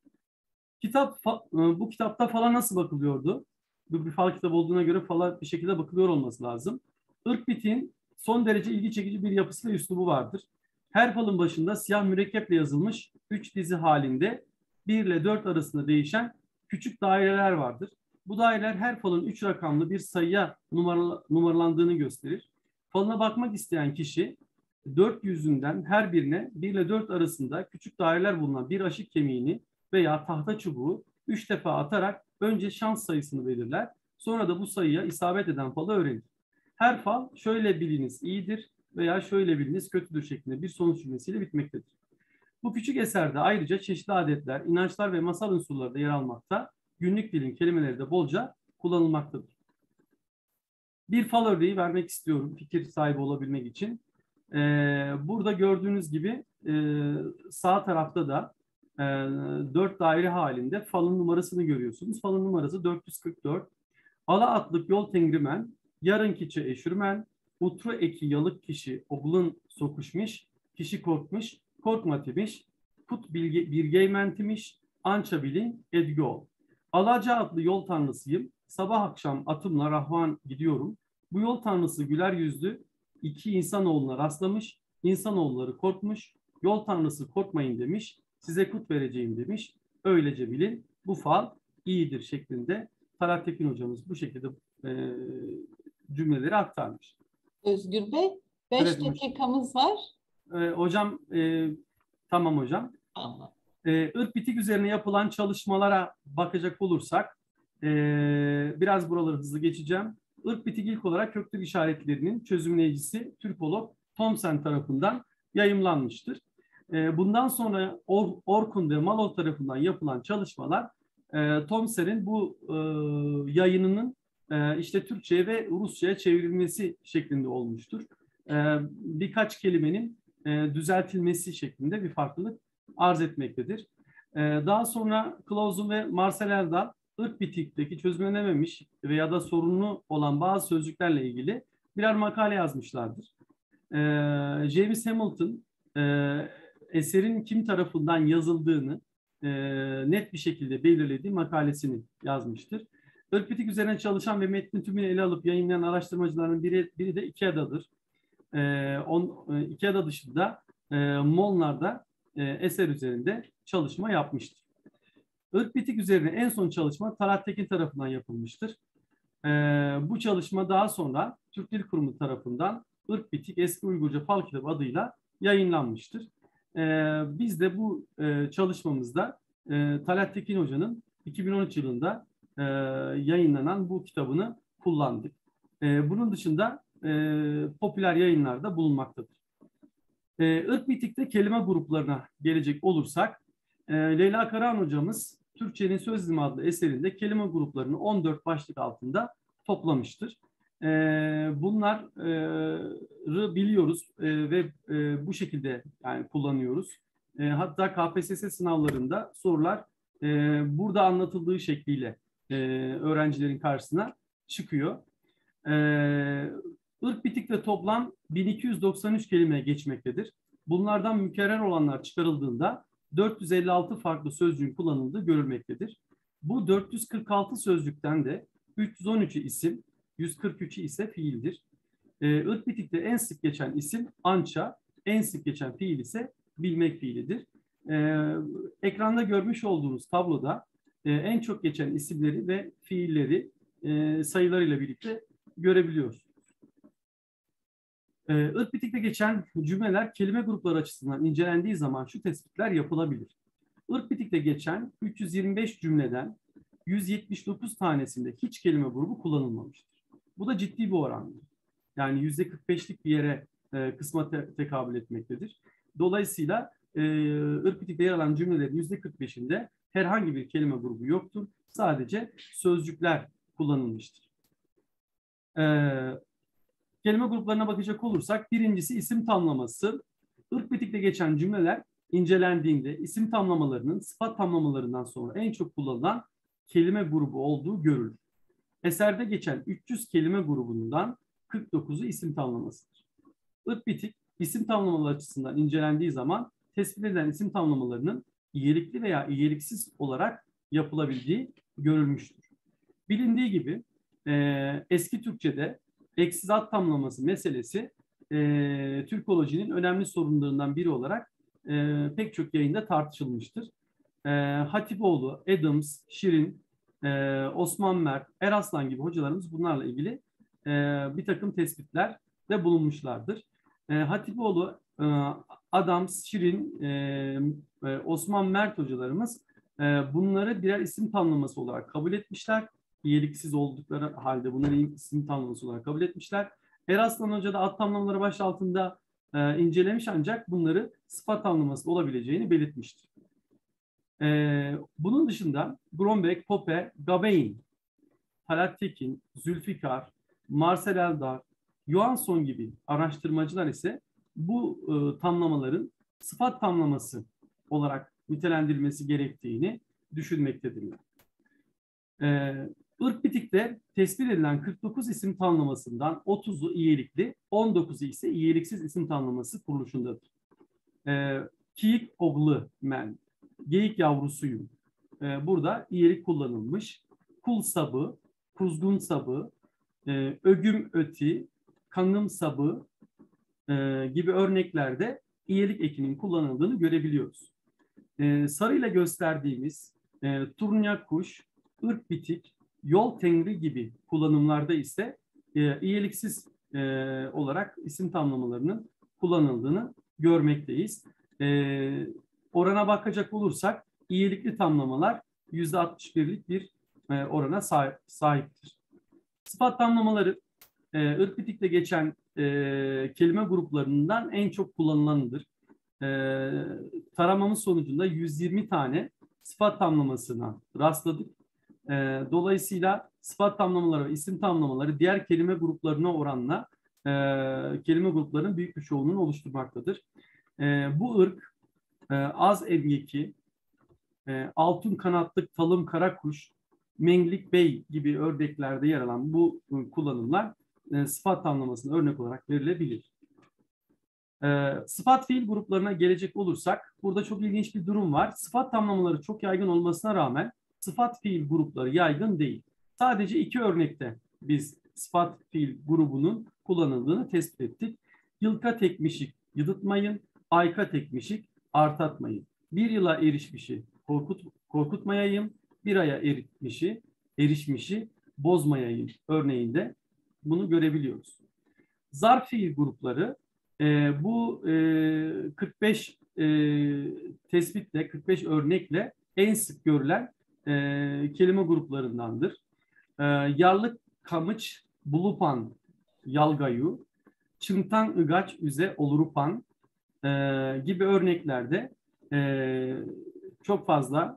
Bu kitapta fala nasıl bakılıyordu? Bu bir fal kitabı olduğuna göre fala bir şekilde bakılıyor olması lazım. Irk bitiğin son derece ilgi çekici bir yapısı ve üslubu vardır. Her falın başında siyah mürekkeple yazılmış 3 dizi halinde 1 ile 4 arasında değişen küçük daireler vardır. Bu daireler her falın 3 rakamlı bir sayıya numaralandığını gösterir. Falına bakmak isteyen kişi 4 yüzünden her birine 1 ile 4 arasında küçük daireler bulunan bir aşık kemiğini veya tahta çubuğu 3 defa atarak önce şans sayısını belirler. Sonra da bu sayıya isabet eden falı öğrenir. Her fal şöyle biliniz iyidir veya şöyle biliniz kötüdür şeklinde bir sonuç cümlesiyle bitmektedir. Bu küçük eserde ayrıca çeşitli adetler, inançlar ve masal unsurları da yer almakta, günlük dilin kelimeleri de bolca kullanılmaktadır. Bir fal örneği vermek istiyorum fikir sahibi olabilmek için. Burada gördüğünüz gibi sağ tarafta da 4 daire halinde falın numarasını görüyorsunuz. Falın numarası 444. Ala atlık yol tengrimen, yarın kiçi eşürmen, utru eki yalık kişi oğlun sokuşmuş, kişi korkmuş, korkma demiş, put birgeymentimiş, ança bilin edgü ol. Alaca adlı yol tanrısıyım, sabah akşam atımla rahvan gidiyorum. Bu yol tanrısı güler yüzlü, 2 insanoğluna rastlamış, insanoğulları korkmuş, yol tanrısı korkmayın demiş, size kut vereceğim demiş, öylece bilin bu fal iyidir şeklinde Talat Tekin hocamız bu şekilde cümleleri aktarmış. Özgür Bey, 5 Evet, dakikamız var. Hocam, tamam hocam. Tamam. Irk bitik üzerine yapılan çalışmalara bakacak olursak, biraz buraları hızlı geçeceğim. Irk bitik ilk olarak köklük işaretlerinin çözümleyicisi Türkolog Thomsen tarafından yayımlanmıştır. Bundan sonra Orkun ve Malov tarafından yapılan çalışmalar Thomsen'in bu yayınının işte Türkçe'ye ve Rusça'ya çevrilmesi şeklinde olmuştur. Birkaç kelimenin düzeltilmesi şeklinde bir farklılık arz etmektedir. Daha sonra Clausen ve Marcel Erdal ırk bitikteki çözümlenememiş veya da sorunlu olan bazı sözcüklerle ilgili birer makale yazmışlardır. James Hamilton eserin kim tarafından yazıldığını net bir şekilde belirlediği makalesini yazmıştır. Irk bitik üzerine çalışan ve metnin tümünü ele alıp yayınlayan araştırmacıların biri de Ikeada'dır. Ikeada dışında Molnar da eser üzerinde çalışma yapmıştır. Irk bitik üzerine en son çalışma Talat Tekin tarafından yapılmıştır. Bu çalışma daha sonra Türk Dil Kurumu tarafından Irk bitik Eski Uygurca Fal Kitabı adıyla yayınlanmıştır. Biz de bu çalışmamızda Talat Tekin Hoca'nın 2013 yılında yayınlanan bu kitabını kullandık. Bunun dışında popüler yayınlarda bulunmaktadır. Irk bitikte kelime gruplarına gelecek olursak, Leyla Karahan hocamız Türkçenin Söz Dizimi adlı eserinde kelime gruplarını 14 başlık altında toplamıştır. Bunları biliyoruz ve bu şekilde yani kullanıyoruz. Hatta KPSS sınavlarında sorular burada anlatıldığı şekliyle öğrencilerin karşısına çıkıyor. Irk bitikte toplam 1293 kelime geçmektedir. Bunlardan mükerrer olanlar çıkarıldığında 456 farklı sözcüğün kullanıldığı görülmektedir. Bu 446 sözcükten de 313'ü isim, 143'ü ise fiildir. Irk bitikte en sık geçen isim ança, en sık geçen fiil ise bilmek fiilidir. Ekranda görmüş olduğunuz tabloda en çok geçen isimleri ve fiilleri sayılarıyla birlikte görebiliyoruz. Irk bitikte geçen cümleler kelime grupları açısından incelendiği zaman şu tespitler yapılabilir. Irk bitikte geçen 325 cümleden 179 tanesinde hiç kelime grubu kullanılmamıştır. Bu da ciddi bir orandır. Yani %45'lik bir yere kısma tekabül etmektedir. Dolayısıyla ırk bitikte yer alan cümlelerin %45'inde herhangi bir kelime grubu yoktur. Sadece sözcükler kullanılmıştır. Kelime gruplarına bakacak olursak birincisi isim tamlaması. Irk bitikte geçen cümleler incelendiğinde isim tamlamalarının sıfat tamlamalarından sonra en çok kullanılan kelime grubu olduğu görülür. Eserde geçen 300 kelime grubundan 49'u isim tamlamasıdır. Irk bitik isim tamlamaları açısından incelendiği zaman tespit edilen isim tamlamalarının iyelikli veya iyeliksiz olarak yapılabildiği görülmüştür. Bilindiği gibi eski Türkçe'de eksiz ad tamlaması meselesi Türkolojinin önemli sorunlarından biri olarak pek çok yayında tartışılmıştır. Hatipoğlu, Adams, Şirin, Osman Mert, Eraslan gibi hocalarımız bunlarla ilgili bir takım tespitler de bulunmuşlardır. Hatipoğlu, Adams, Şirin, Osman Mert hocalarımız bunları birer isim tamlaması olarak kabul etmişler. İyeliksiz oldukları halde bunları isim tamlaması olarak kabul etmişler. Eraslan Hoca da ad tamlamaları başı altında incelemiş ancak bunları sıfat tamlaması olabileceğini belirtmiştir. Bunun dışında Grombeck, Pope, Gabein, Talat Tekin, Zülfikar, Marcel Erdal, Johansson gibi araştırmacılar ise bu tamlamaların sıfat tamlaması olarak nitelendirilmesi gerektiğini düşünmektedirler. Irk bitikte tespit edilen 49 isim tamlamasından 30'u iyelikli, 19'u ise iyeliksiz isim tamlaması kuruluşundadır. Kiyik oğlu men, geyik yavrusuyum. Burada iyelik kullanılmış. Kul sabı, kuzgun sabı, ögüm öti, kanım sabı gibi örneklerde iyelik ekinin kullanıldığını görebiliyoruz. Sarıyla gösterdiğimiz turnya kuş, ırk bitik, yol tengri gibi kullanımlarda ise iyiliksiz olarak isim tamlamalarının kullanıldığını görmekteyiz. Orana bakacak olursak iyilikli tamlamalar %61'lik bir orana sahiptir. Sıfat tamlamaları ırk bitikte geçen kelime gruplarından en çok kullanılanıdır. Taramamız sonucunda 120 tane sıfat tamlamasına rastladık. Dolayısıyla sıfat tamlamaları ve isim tamlamaları diğer kelime gruplarına oranla kelime gruplarının büyük bir çoğunluğunu oluşturmaktadır. Bu ırk az emgeki, altın kanatlık talım karakuş, menglik bey gibi örneklerde yer alan bu kullanımlar sıfat tamlamasına örnek olarak verilebilir. Sıfat fiil gruplarına gelecek olursak burada çok ilginç bir durum var. Sıfat tamlamaları çok yaygın olmasına rağmen sıfat fiil grupları yaygın değil. Sadece 2 örnekte biz sıfat fiil grubunun kullanıldığını tespit ettik. Yılka tekmişik, yıdıtmayın, ayka tekmişik, artatmayın. Bir yıla erişmişi, korkutmayayım, bir aya erişmişi, bozmayayım örneğinde bunu görebiliyoruz. Zarf fiil grupları bu 45 tespitle, 45 örnekle en sık görülen kelime gruplarındandır. Yarlık, kamıç, bulupan, yalgayu, çıntan, ıgaç, üze, olurupan gibi örneklerde çok fazla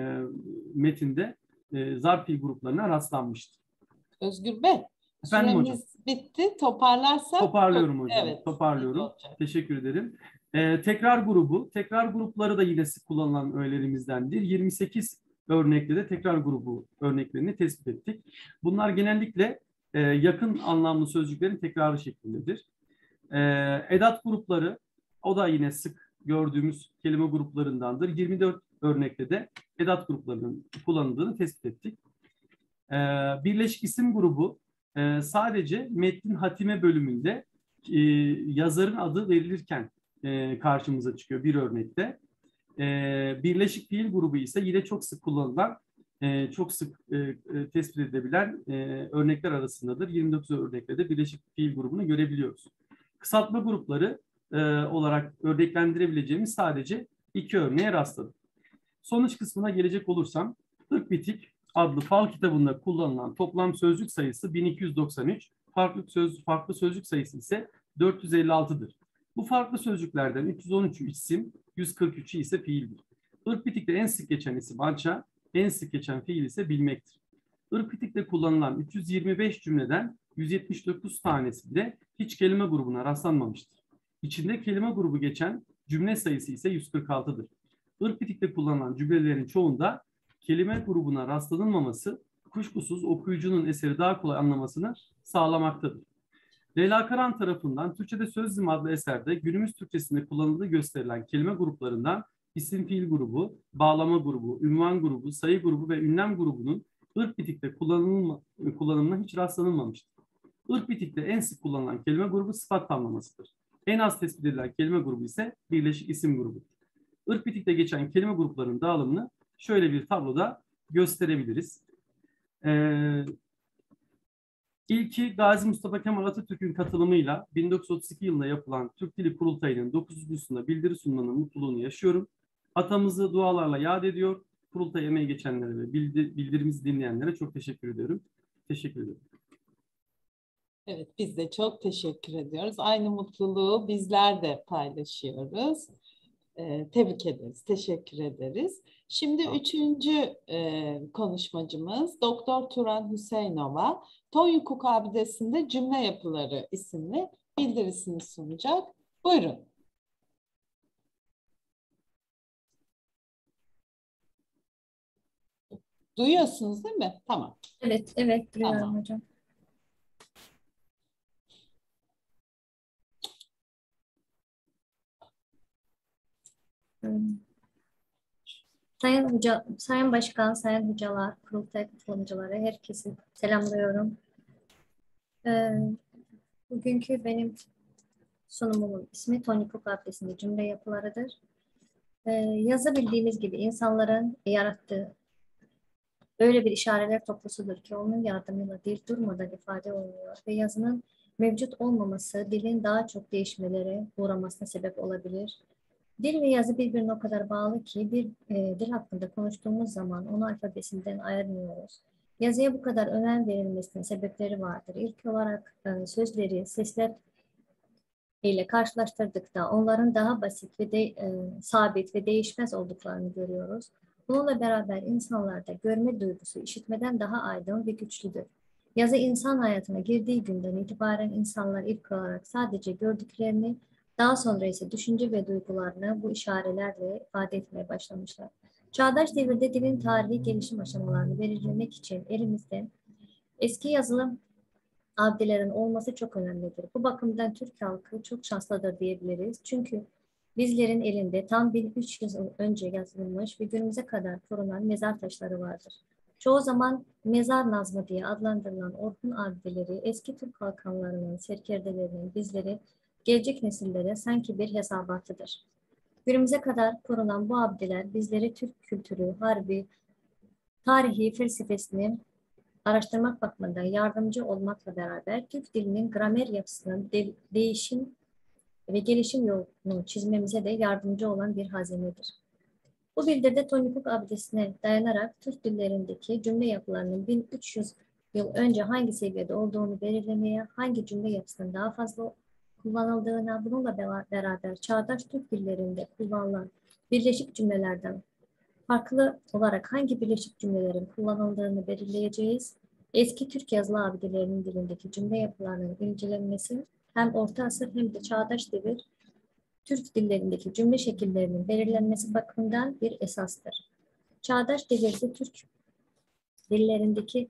metinde zarf fiil gruplarına rastlanmıştır. Özgür Bey, Efendim hocam. süremiz bitti. Toparlarsak. Toparlıyorum hocam. Evet. Toparlıyorum. Teşekkür ederim. Tekrar grubu. Tekrar grupları da yine sık kullanılan öğelerimizdendir. 28 örnekte de tekrar grubu örneklerini tespit ettik. Bunlar genellikle yakın anlamlı sözcüklerin tekrarı şeklindedir. Edat grupları, o da yine sık gördüğümüz kelime gruplarındandır. 24 örnekte de edat gruplarının kullanıldığını tespit ettik. Birleşik isim grubu sadece metnin hatime bölümünde yazarın adı verilirken karşımıza çıkıyor bir örnekte. Birleşik fiil grubu ise yine çok sık kullanılan, çok sık tespit edilebilen örnekler arasındadır. 29 örnekte de birleşik fiil grubunu görebiliyoruz. Kısaltma grupları olarak örneklendirebileceğimiz sadece 2 örneğe rastladık. Sonuç kısmına gelecek olursam, ırk bitik adlı fal kitabında kullanılan toplam sözcük sayısı 1293, farklı sözcük sayısı ise 456'dır. Bu farklı sözcüklerden 313'ü isim, 143'ü ise fiildir. Irk bitikte en sık geçen isim ança, en sık geçen fiil ise bilmektir. Irk bitikte kullanılan 325 cümleden 179 tanesi bile hiç kelime grubuna rastlanmamıştır. İçinde kelime grubu geçen cümle sayısı ise 146'dır. Irk bitikte kullanılan cümlelerin çoğunda kelime grubuna rastlanılmaması kuşkusuz okuyucunun eseri daha kolay anlamasını sağlamaktadır. Leyla Karan tarafından Türkçe'de Söz Dizimi adlı eserde günümüz Türkçesinde kullanıldığı gösterilen kelime gruplarından isim fiil grubu, bağlama grubu, ünvan grubu, sayı grubu ve ünlem grubunun ırk bitikte kullanımına hiç rastlanılmamıştır. Irk bitikte en sık kullanılan kelime grubu sıfat tamlamasıdır. En az tespit edilen kelime grubu ise birleşik isim grubudur. Irk bitikte geçen kelime gruplarının dağılımını şöyle bir tabloda gösterebiliriz. İlki Gazi Mustafa Kemal Atatürk'ün katılımıyla 1932 yılında yapılan Türk Dili Kurultayı'nın 9.sunda bildiri sunmanın mutluluğunu yaşıyorum. Atamızı dualarla yad ediyor. Kurultaya emeği geçenlere ve bildirimizi dinleyenlere çok teşekkür ediyorum. Teşekkür ederim. Evet, biz de çok teşekkür ediyoruz. Aynı mutluluğu bizler de paylaşıyoruz. Tebrik ederiz, teşekkür ederiz. Şimdi üçüncü konuşmacımız Doktor Turan Hüseyinova, Tonyukuk Abidesi'nde Cümle Yapıları isimli bildirisini sunacak. Buyurun. Duyuyorsunuz değil mi? Tamam. Evet, evet duyuyorum Tamam. hocam. Sayın Başkan, Sayın Hocalar, kurultay katılımcıları, herkesi selamlıyorum. Bugünkü benim sunumumun ismi Tonyukuk Abidesi'nde Cümle Yapılarıdır. Yazı bildiğimiz gibi insanların yarattığı öyle bir işaretler toplusudur ki onun yardımıyla dil durmadan ifade oluyor ve yazının mevcut olmaması dilin daha çok değişmelere uğramasına sebep olabilir. Dil ve yazı birbirine o kadar bağlı ki bir dil hakkında konuştuğumuz zaman onu alfabesinden ayırmıyoruz. Yazıya bu kadar önem verilmesinin sebepleri vardır. İlk olarak sözleri, sesler ile karşılaştırdıkta onların daha basit ve sabit ve değişmez olduklarını görüyoruz. Bununla beraber insanlarda görme duygusu işitmeden daha aydın ve güçlüdür. Yazı insan hayatına girdiği günden itibaren insanlar ilk olarak sadece gördüklerini, daha sonra ise düşünce ve duygularını bu işarelerle ifade etmeye başlamışlar. Çağdaş devirde dilin tarihi gelişim aşamalarını belirlemek için elimizde eski yazılı abdelerin olması çok önemlidir. Bu bakımdan Türk halkı çok şanslıdır diyebiliriz. Çünkü bizlerin elinde tam 1300 yıl önce yazılmış ve günümüze kadar korunan mezar taşları vardır. Çoğu zaman mezar nazmı diye adlandırılan Orhun abdeleri eski Türk hakanlarının, serkerdelerinin bizleri gelecek nesillere sanki bir hesabatıdır. Günümüze kadar korunan bu abdeler bizleri Türk kültürü, harbi, tarihi, felsefesini araştırmak bakımından yardımcı olmakla beraber Türk dilinin gramer yapısının değişim ve gelişim yolunu çizmemize de yardımcı olan bir hazinedir. Bu bildiride Tony Cook abidesine dayanarak Türk dillerindeki cümle yapılarının 1300 yıl önce hangi seviyede olduğunu belirlemeye, hangi cümle yapısının daha fazla kullanıldığına, bununla beraber çağdaş Türk dillerinde kullanılan birleşik cümlelerden farklı olarak hangi birleşik cümlelerin kullanıldığını belirleyeceğiz. Eski Türk yazılı abidelerinin dilindeki cümle yapılarının incelenmesi hem Orta Asır hem de çağdaş devir Türk dillerindeki cümle şekillerinin belirlenmesi bakımından bir esastır. Çağdaş devirde Türk dillerindeki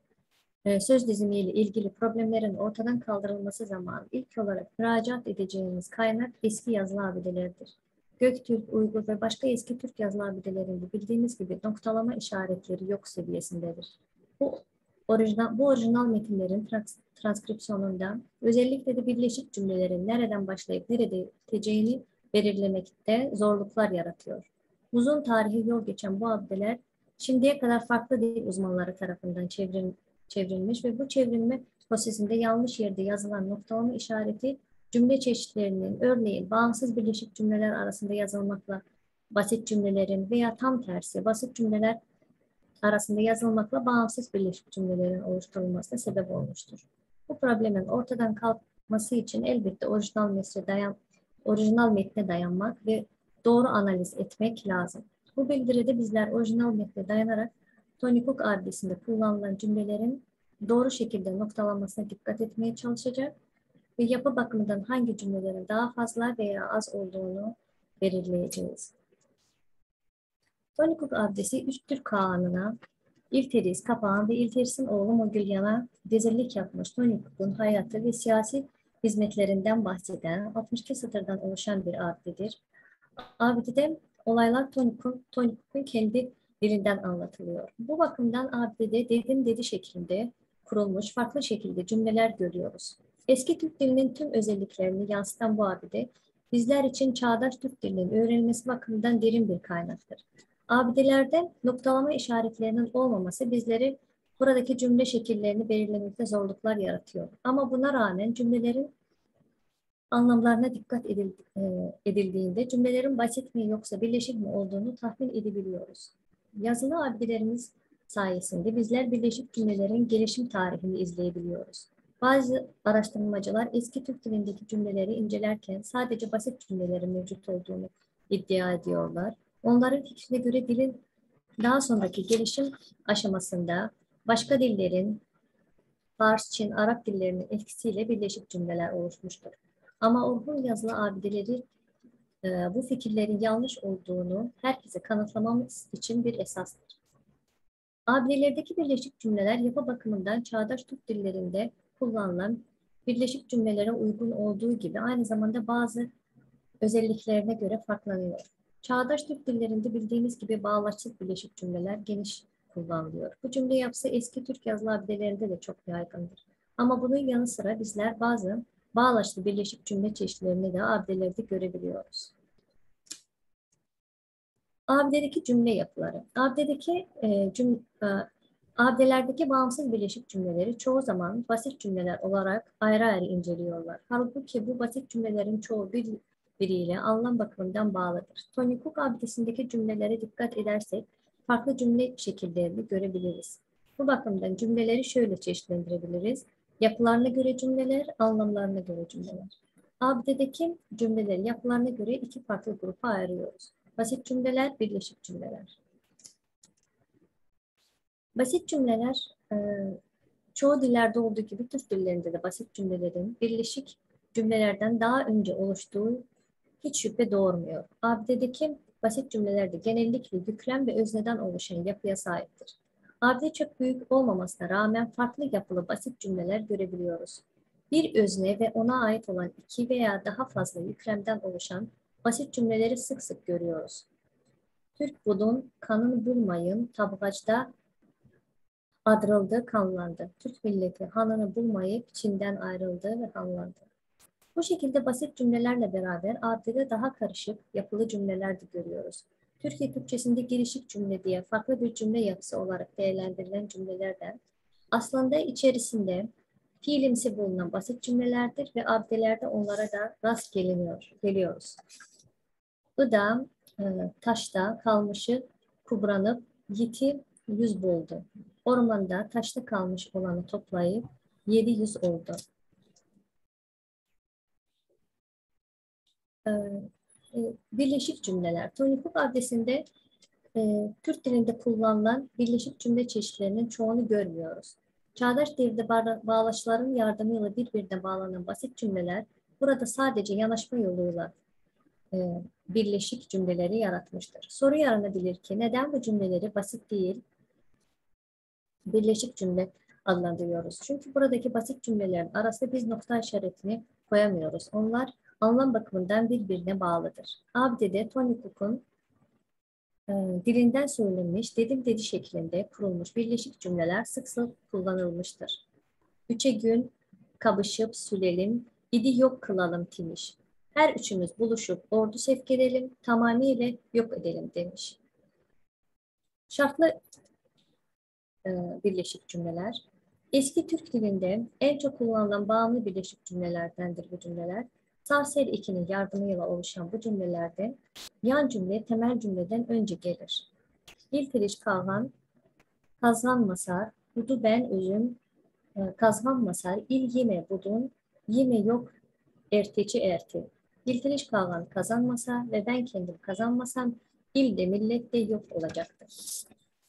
söz dizimiyle ilgili problemlerin ortadan kaldırılması zamanı ilk olarak müracaat edeceğimiz kaynak eski yazılı abidelerdir. Göktürk, Uygur ve başka eski Türk yazılı abidelerinde bildiğimiz gibi noktalama işaretleri yok seviyesindedir. Bu orijinal metinlerin transkripsiyonunda özellikle de birleşik cümlelerin nereden başlayıp nerede biteceğini belirlemekte zorluklar yaratıyor. Uzun tarihi yol geçen bu abideler şimdiye kadar farklı dil uzmanları tarafından çevrilmiş ve bu çevrilme prosesinde yanlış yerde yazılan noktalama işareti cümle çeşitlerinin örneğin bağımsız birleşik cümleler arasında yazılmakla basit cümlelerin veya tam tersi basit cümleler arasında yazılmakla bağımsız birleşik cümlelerin oluşturulmasına sebep olmuştur. Bu problemin ortadan kalkması için elbette orijinal metne dayanmak ve doğru analiz etmek lazım. Bu bildiride bizler orijinal metne dayanarak Tony Cook abidesinde kullanılan cümlelerin doğru şekilde noktalanmasına dikkat etmeye çalışacak ve yapı bakımından hangi cümlelerin daha fazla veya az olduğunu belirleyeceğiz. Tony Cook abidesi 3 Türk Kağan'ına İlteriz, Kapağan ve İlteris'in oğlu Mogilyan'a vezirlik yapmış Tony Cook'un hayatı ve siyasi hizmetlerinden bahseden 62 satırdan oluşan bir abidedir. Abidede olaylar Tony Cook'un kendi dilinden anlatılıyor. Bu bakımdan abidede dedim dedi şeklinde kurulmuş farklı şekilde cümleler görüyoruz. Eski Türk dilinin tüm özelliklerini yansıtan bu abide bizler için çağdaş Türk dilinin öğrenilmesi bakımından derin bir kaynaktır. Abidelerde noktalama işaretlerinin olmaması bizleri buradaki cümle şekillerini belirlemekte zorluklar yaratıyor. Ama buna rağmen cümlelerin anlamlarına dikkat edildiğinde cümlelerin basit mi yoksa birleşik mi olduğunu tahmin edebiliyoruz. Yazılı abidelerimiz sayesinde bizler birleşik cümlelerin gelişim tarihini izleyebiliyoruz. Bazı araştırmacılar eski Türk dilindeki cümleleri incelerken sadece basit cümlelerin mevcut olduğunu iddia ediyorlar. Onların fikrine göre dilin daha sonraki gelişim aşamasında başka dillerin, Fars, Çin, Arap dillerinin etkisiyle birleşik cümleler oluşmuştur. Ama Orhun yazılı abideleri bu fikirlerin yanlış olduğunu herkese kanıtlamamız için bir esastır. Abidelerdeki birleşik cümleler yapı bakımından çağdaş Türk dillerinde kullanılan birleşik cümlelere uygun olduğu gibi aynı zamanda bazı özelliklerine göre farklanıyor. Çağdaş Türk dillerinde bildiğimiz gibi bağlaçsız birleşik cümleler geniş kullanılıyor. Bu cümle yapısı eski Türk yazılı abidelerinde de çok yaygındır. Ama bunun yanı sıra bizler bazı bağlaçlı birleşik cümle çeşitlerini de abidelerde görebiliyoruz. Abidedeki cümle yapıları. Abidedeki Abdelerdeki bağımsız birleşik cümleleri çoğu zaman basit cümleler olarak ayrı ayrı inceliyorlar. Halbuki bu basit cümlelerin çoğu birbiriyle anlam bakımından bağlıdır. Tony Cook abidesindeki cümlelere dikkat edersek farklı cümle şekillerini görebiliriz. Bu bakımdan cümleleri şöyle çeşitlendirebiliriz. Yapılarına göre cümleler, anlamlarına göre cümleler. Abidedeki cümleleri yapılarına göre iki farklı grupa ayırıyoruz. Basit cümleler, birleşik cümleler. Basit cümleler, çoğu dillerde olduğu gibi Türk dillerinde de basit cümlelerin birleşik cümlelerden daha önce oluştuğu hiç şüphe doğurmuyor. Abidedeki basit cümlelerde genellikle yüklem ve özneden oluşan yapıya sahiptir. Abide çok büyük olmamasına rağmen farklı yapılı basit cümleler görebiliyoruz. Bir özne ve ona ait olan iki veya daha fazla yüklemden oluşan basit cümleleri sık sık görüyoruz. Türk budun kanını bulmayın, tabğacda adrıldı, kanlandı. Türk milleti hanını bulmayıp Çin'den ayrıldı ve kanlandı. Bu şekilde basit cümlelerle beraber adede daha karışık, yapılı cümleler de görüyoruz. Türkiye Türkçesinde girişik cümle diye farklı bir cümle yapısı olarak değerlendirilen cümlelerden aslında içerisinde fiilimsi bulunan basit cümlelerdir ve abdelerde onlara da rast geliyoruz. Ida, taşta kalmışı kubranıp yiti yüz buldu. Ormanda taşta kalmış olanı toplayıp 700 oldu. Birleşik cümleler. Tony Cook adresinde Türk dilinde kullanılan birleşik cümle çeşitlerinin çoğunu görmüyoruz. Çağdaş devirde bağlaçların yardımıyla birbirine bağlanan basit cümleler burada sadece yanaşma yoluyla birleşik cümleleri yaratmıştır. Soru yaranabilir ki neden bu cümleleri basit değil, birleşik cümle adlandırıyoruz? Çünkü buradaki basit cümlelerin arasında biz nokta işaretini koyamıyoruz. Onlar anlam bakımından birbirine bağlıdır. Abdede Tony Cook'un dilinden söylenmiş, dedim dedi şeklinde kurulmuş birleşik cümleler sık sık kullanılmıştır. Üçe gün kabışıp sülelim, idi yok kılalım timiş. Her üçümüz buluşup ordu sevk edelim, tamamıyla yok edelim demiş. Şartlı birleşik cümleler. Eski Türk dilinde en çok kullanılan bağımlı birleşik cümlelerdendir bu cümleler. Sağ-ser ekinin yardımıyla oluşan bu cümlelerde yan cümle temel cümleden önce gelir. İltiliş kavhan, kazanmasar, budu ben özüm, kazanmasar, il yeme budun, yeme yok erteci erti. İltiliş kavhan kazanmasa ve ben kendim kazanmasam, il de millet de yok olacaktır.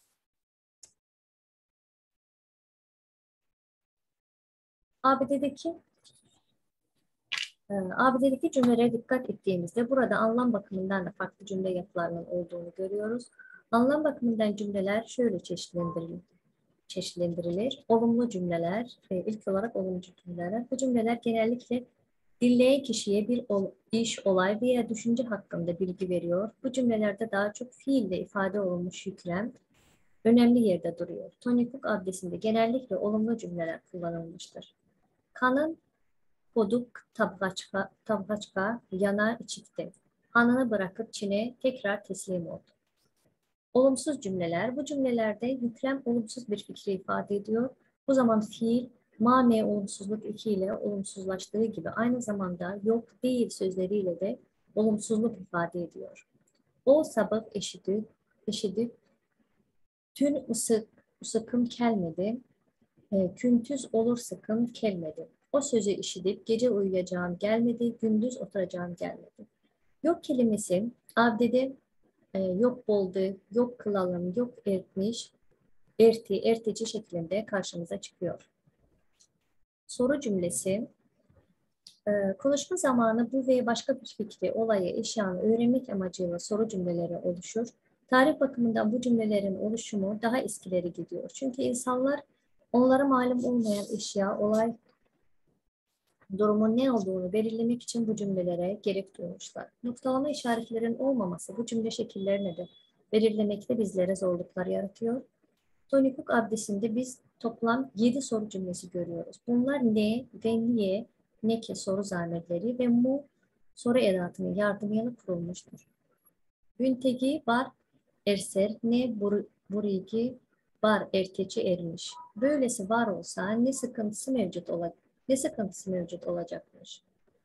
ABD'deki cümlelere dikkat ettiğimizde burada anlam bakımından da farklı cümle yapılarının olduğunu görüyoruz. Anlam bakımından cümleler şöyle çeşitlendirilir. Olumlu cümleler, ilk olarak olumlu cümleler. Bu cümleler genellikle dinleyen kişiye bir iş, olay veya düşünce hakkında bilgi veriyor. Bu cümlelerde daha çok fiille ifade olunmuş yüklem önemli yerde duruyor. Tony Cook adresinde genellikle olumlu cümleler kullanılmıştır. Kanın Koduk tabgaçka yana içikti. Hanını bırakıp Çin'e tekrar teslim oldu. Olumsuz cümleler. Bu cümlelerde yüklem olumsuz bir fikri ifade ediyor. Bu zaman fiil mane olumsuzluk ekiyle olumsuzlaştığı gibi aynı zamanda yok değil sözleriyle de olumsuzluk ifade ediyor. O sabah eşidi tün ısıkım kelmedi, küntüz olur sıkım kelmedi. O sözü işitip gece uyuyacağım gelmedi, gündüz oturacağım gelmedi. Yok kelimesi abdede yok boldu, yok kılalım, yok ertmiş, erteci şeklinde karşımıza çıkıyor. Soru cümlesi, konuşma zamanı bu ve başka bir fikri, olayı, eşyanı öğrenmek amacıyla soru cümleleri oluşur. Tarih bakımından bu cümlelerin oluşumu daha eskileri gidiyor. Çünkü insanlar onlara malum olmayan eşya, olay, durumun ne olduğunu belirlemek için bu cümlelere gerek duymuşlar. Noktalama işaretlerin olmaması bu cümle şekillerini de belirlemekte bizlere zorluklar yaratıyor. Tony Cook adresinde biz toplam 7 soru cümlesi görüyoruz. Bunlar ne ve niye, ne ki soru zahmetleri ve mu soru edatının yardımıyla kurulmuştur. Büntegi var erser, ne burigi var erkeci ermiş. Böylesi var olsa ne sıkıntısı mevcut olacakmış.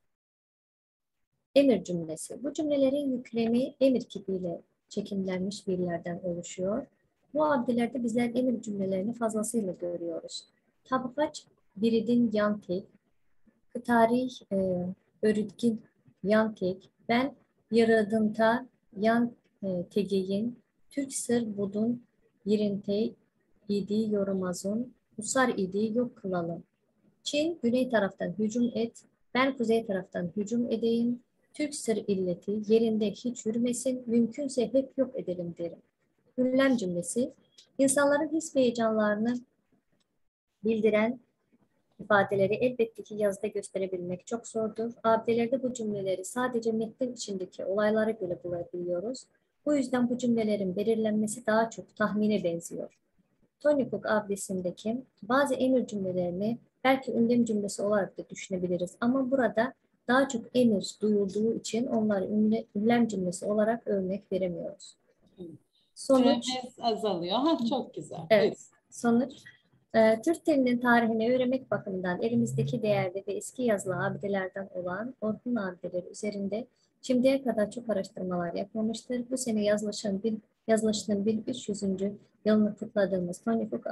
Emir cümlesi. Bu cümlelerin yüklemi emir kipiyle çekimlenmiş fiillerden oluşuyor. Bu abdelerde bizler emir cümlelerini fazlasıyla görüyoruz. Tabkaç biridin yantek, tarih örütkin yantek, ben yaradımta yan tegeyin, Türk sır budun yerinte idi yorumazun, usar idi yok kılalım. Çin güney taraftan hücum et, ben kuzey taraftan hücum edeyim, Türk sır illeti yerinde hiç yürümesin, mümkünse hep yok edelim derim. Ünlem cümlesi, insanların his ve heyecanlarını bildiren ifadeleri elbette ki yazıda gösterebilmek çok zordur. Abdelerde bu cümleleri sadece metnin içindeki olaylara göre bulabiliyoruz. Bu yüzden bu cümlelerin belirlenmesi daha çok tahmine benziyor. Tony Cook abdesindeki bazı emir cümlelerini belki ünlem cümlesi olarak da düşünebiliriz. Ama burada daha çok emir duyulduğu için onları ünlem cümlesi olarak örnek veremiyoruz. Sonuç, süremiz azalıyor. Ha, çok güzel. evet, sonuç, Türk dilinin tarihini öğrenmek bakımından elimizdeki değerli ve eski yazılı abidelerden olan Orhun abideleri üzerinde şimdiye kadar çok araştırmalar yapılmıştır. Bu sene yazılışının 1300. yılını kutladığımız Tony Cook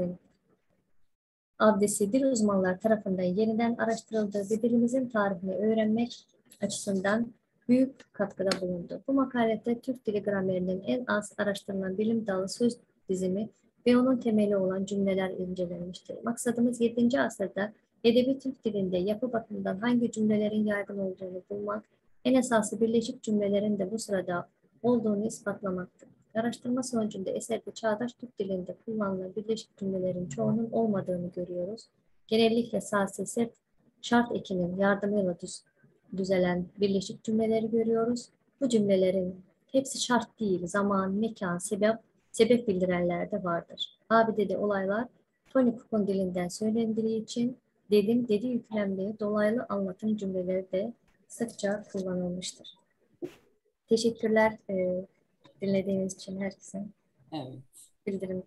abdesi dil uzmanlar tarafından yeniden araştırıldı ve dilimizin tarihini öğrenmek açısından büyük katkıda bulundu. Bu makalede Türk dili gramerinin en az araştırılan bilim dalı söz dizimi ve onun temeli olan cümleler incelenmiştir. Maksadımız 7. asırda edebi Türk dilinde yapı bakımından hangi cümlelerin yaygın olduğunu bulmak, en esası birleşik cümlelerin de bu sırada olduğunu ispatlamaktır. Araştırma sonucunda eserde çağdaş Türk dilinde kullanılan birleşik cümlelerin çoğunun olmadığını görüyoruz. Genellikle sasi sert şart ekinin yardımıyla düzelen birleşik cümleleri görüyoruz. Bu cümlelerin hepsi şart değil, zaman, mekan, sebep bildirenler de vardır. Abidede olaylar Tony Cook'un dilinden söylendiği için dedi yüklemli dolaylı anlatım cümleleri de sıkça kullanılmıştır. Teşekkürler dinlediğiniz için herkese. Evet. Bildirim.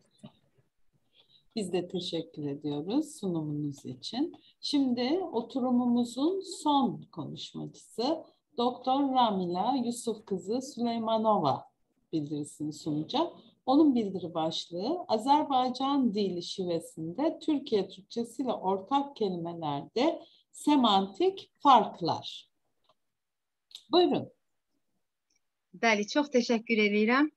Biz de teşekkür ediyoruz sunumunuz için. Şimdi oturumumuzun son konuşmacısı Doktor Ramila Yusuf kızı Süleymanova bildirisini sunacak. Onun bildiri başlığı Azerbaycan dili şivesinde Türkiye Türkçesiyle ortak kelimelerde semantik farklar. Buyurun. Bəli, çox təşəkkür edirəm.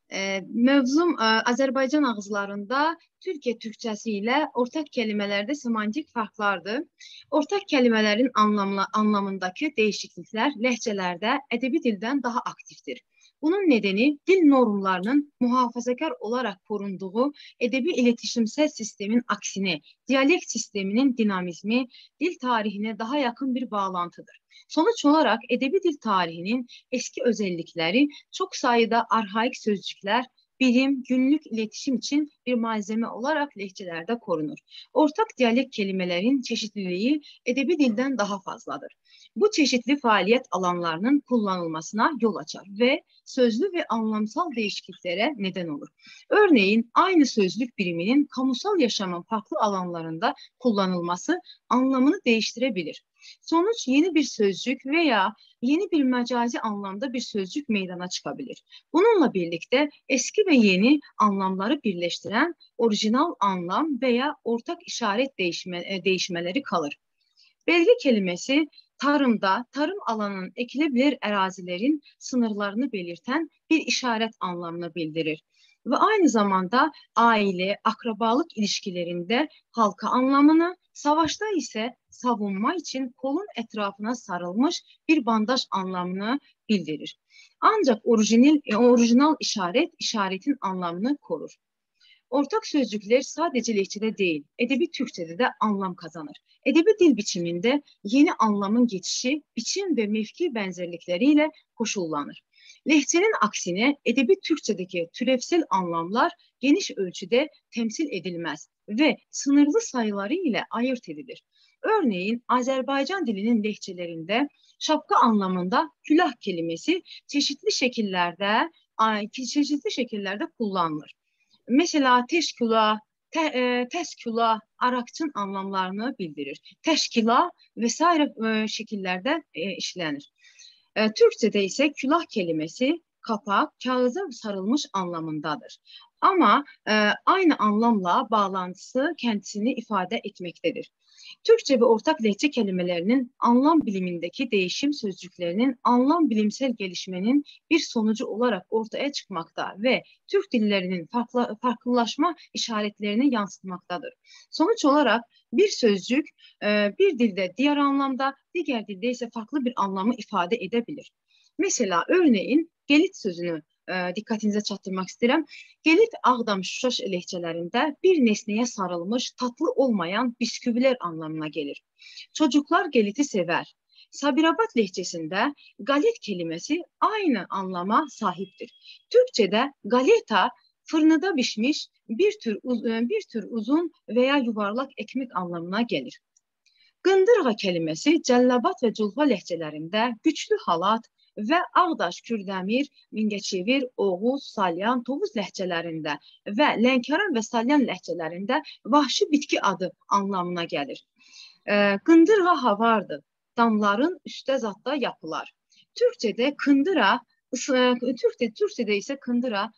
Mövzum Azərbaycan ağızlarında Türkiyə türkçəsi ilə ortaq kelimələrdə semantik farklardır. Ortaq kelimələrin anlamındakı dəyişikliklər ləhcələrdə ədəbi dildən daha aktivdir. Bunun nedeni dil normlarının muhafazakar olarak korunduğu edebi iletişimsel sistemin aksine diyalekt sisteminin dinamizmi dil tarihine daha yakın bir bağlantıdır. Sonuç olarak edebi dil tarihinin eski özellikleri çok sayıda arhaik sözcükler, birim, günlük iletişim için bir malzeme olarak lehçelerde korunur. Ortak diyalekt kelimelerin çeşitliliği edebi dilden daha fazladır. Bu çeşitli faaliyet alanlarının kullanılmasına yol açar ve sözlü ve anlamsal değişikliklere neden olur. Örneğin aynı sözlük biriminin kamusal yaşamın farklı alanlarında kullanılması anlamını değiştirebilir. Sonuç yeni bir sözcük veya yeni bir mecazi anlamda bir sözcük meydana çıkabilir. Bununla birlikte eski ve yeni anlamları birleştiren orijinal anlam veya ortak işaret değişmeleri kalır. Belge kelimesi tarımda, tarım alanının ekilebilir arazilerin sınırlarını belirten bir işaret anlamını bildirir. Ve aynı zamanda aile, akrabalık ilişkilerinde halka anlamını, savaşta ise savunma için kolun etrafına sarılmış bir bandaj anlamını bildirir. Ancak orijinal işaretin anlamını korur. Ortak sözcükler sadece lehçede değil, edebi Türkçede de anlam kazanır. Edebi dil biçiminde yeni anlamın geçişi, biçim ve mevki benzerlikleriyle koşullanır. Lehçenin aksine edebi Türkçedeki türevsel anlamlar geniş ölçüde temsil edilmez ve sınırlı sayıları ile ayırt edilir. Örneğin Azerbaycan dilinin lehçelerinde şapka anlamında külah kelimesi çeşitli şekillerde kullanılır. Mesela teşkila, təsküla, araqçın anlamlarını bildirir. Təşkila vesaire şekillerde işlenir. Türkçe'de ise külah kelimesi kapak, kağıza sarılmış anlamındadır. Ama aynı anlamla bağlantısı kendisini ifade etmektedir. Türkçe ve ortak lehçe kelimelerinin anlam bilimindeki değişim sözcüklerinin anlam bilimsel gelişmenin bir sonucu olarak ortaya çıkmakta ve Türk dillerinin farklılaşma işaretlerini yansıtmaktadır. Sonuç olarak bir sözcük bir dilde diğer anlamda, diğer dilde ise farklı bir anlamı ifade edebilir. Mesela örneğin gelit sözünü dikkatinize çatdırmaq istəyirəm. Gelit Ağdam Şuşa lehçələrində bir nesneye sarılmış, tatlı olmayan bisküviler anlamına gelir. Çocuklar geliti sever. Sabirabad lehçesinde galet kelimesi aynı anlama sahiptir. Türkçe'de galeta fırında pişmiş bir tür uzun veya yuvarlak ekmek anlamına gelir. Qındırğa kelimesi Cəllabad ve Culfa lehçelerinde güçlü halat ve Ağdaş, Kürdəmir, Mingəçevir, Oğuz, Salyan, Tovuz lehçelerinde ve Lənkəran ve Salyan lehçelerinde vahşi bitki adı anlamına gelir. Qındırğa havardır. Damların üstte zatta yapılar. Türkçe'de kındıra, Türkçe'de ise kındıra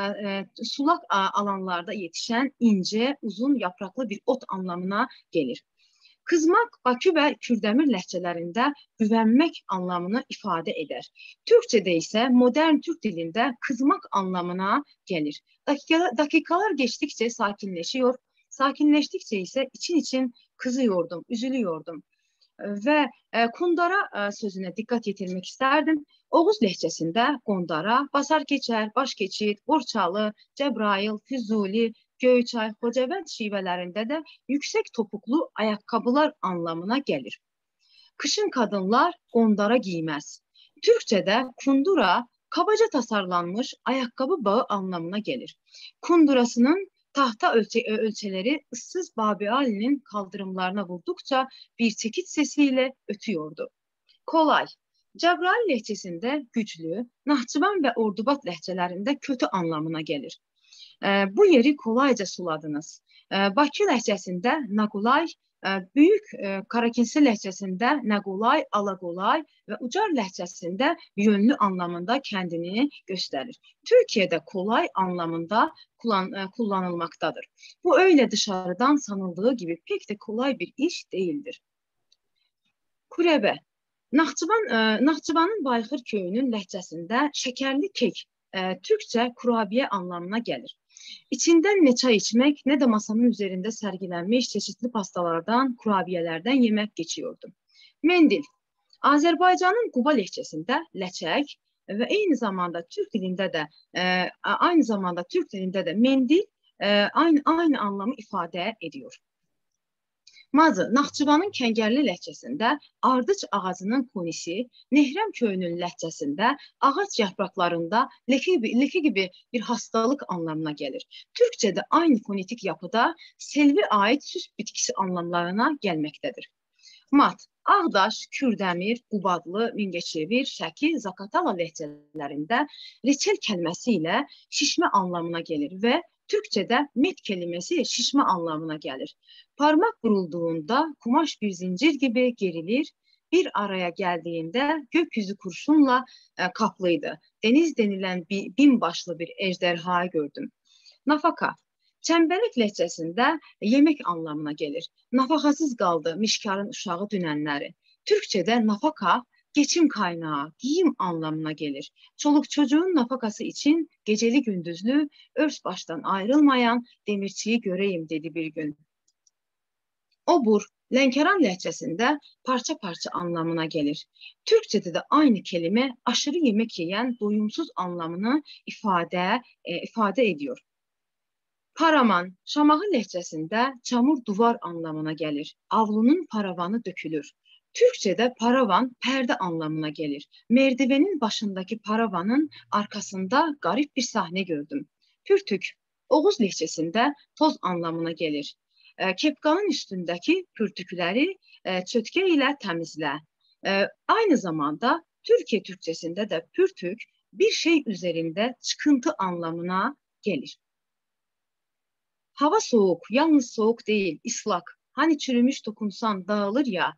sulak alanlarda yetişen ince, uzun yapraklı bir ot anlamına gelir. Kızmak Bakü ve Kürdəmir lehçelerinde güvenmek anlamını ifade eder. Türkçe'de ise modern Türk dilinde kızmak anlamına gelir. Dakikalar geçtikçe sakinleşiyor, sakinleştikçe ise için kızıyordum, üzülüyordum. Ve kundara sözüne dikkat yetirmek isterdim. Oğuz lehçesinde kundara, basar keçer, baş keçid, Borçalı, Cəbrayıl, Füzuli, Göyçay, Xocavənd şivelerinde de yüksek topuklu ayakkabılar anlamına gelir. Kışın kadınlar kondara giymez. Türkçe'de kundura kabaca tasarlanmış ayakkabı bağı anlamına gelir. Kundurasının tahta ölçeleri ıssız Babi Ali'nin kaldırımlarına vurdukça bir çekiç sesiyle ötüyordu. Kolay. Cəbrayıl lehçesinde güçlü, Nahçıvan ve Ordubad lehçelerinde kötü anlamına gelir. Bu yeri kolayca suladınız. Bakü lehçesinde Naqulay, Büyük Karakinsi lehçesinde Naqulay, Alaqolay ve Ucar lehçesinde yönlü anlamında kendini gösterir. Türkiye'de kolay anlamında kullanılmaktadır. Bu öyle dışarıdan sanıldığı gibi pek de kolay bir iş değildir. Kurebe. Naxçıvanın Bayxır köyünün lehçesinde şekerli kek, Türkçe kurabiye anlamına gelir. İçinden ne çay içmek ne de masanın üzerinde sergilenmiş çeşitli pastalardan, kurabiyelerden yemek geçiyordu. Mendil. Azerbaycan'ın Quba lehçesinde leçek ve aynı zamanda Türk dilinde de mendil aynı anlamı ifade ediyor. Mazı, Naxçıvanın Kəngərli ləhcəsində ardıç ağacının konisi, Nehrəm köyünün ləhcəsində ağac yapraklarında leke gibi bir hastalık anlamına gelir. Türkçe'de aynı fonetik yapıda selvi ait süs bitkisi anlamlarına gelmektedir. Mat, Ağdaş, Kürdəmir, Qubadlı, Mingəçevir, Şəki, Zaqatala lehçələrində reçel kəlməsi ilə şişme anlamına gelir ve Türkçe'de met kelimesi şişme anlamına gelir. Parmak vurulduğunda kumaş bir zincir gibi gerilir, bir araya geldiğinde gökyüzü kurşunla kaplıydı. Deniz denilen bir binbaşlı bir ejderha gördüm. Nafaka, Çemberlik lehçesinde yemek anlamına gelir. Nafakasız kaldı mişkarın uşağı dünenleri. Türkçe'de nafaka, geçim kaynağı, giyim anlamına gelir. Çoluk çocuğun nafakası için geceli gündüzlü, örs baştan ayrılmayan demirçiyi göreyim dedi bir gün. Obur, Lənkəran lehçesinde parça parça anlamına gelir. Türkçe'de de aynı kelime aşırı yemek yiyen doyumsuz anlamını ifade ediyor. Paraman, Şamaxı lehçesinde çamur duvar anlamına gelir. Avlunun paravanı dökülür. Türkçe'de paravan perde anlamına gelir. Merdivenin başındaki paravanın arkasında garip bir sahne gördüm. Pürtük, Oğuz lehçesinde toz anlamına gelir. Kepkanın üstündeki pürtükleri çötke ile temizle. Aynı zamanda Türkiye Türkçesinde de pürtük bir şey üzerinde çıkıntı anlamına gelir. Hava soğuk, yalnız soğuk değil, ıslak. Hani çürümüş dokunsan dağılır ya,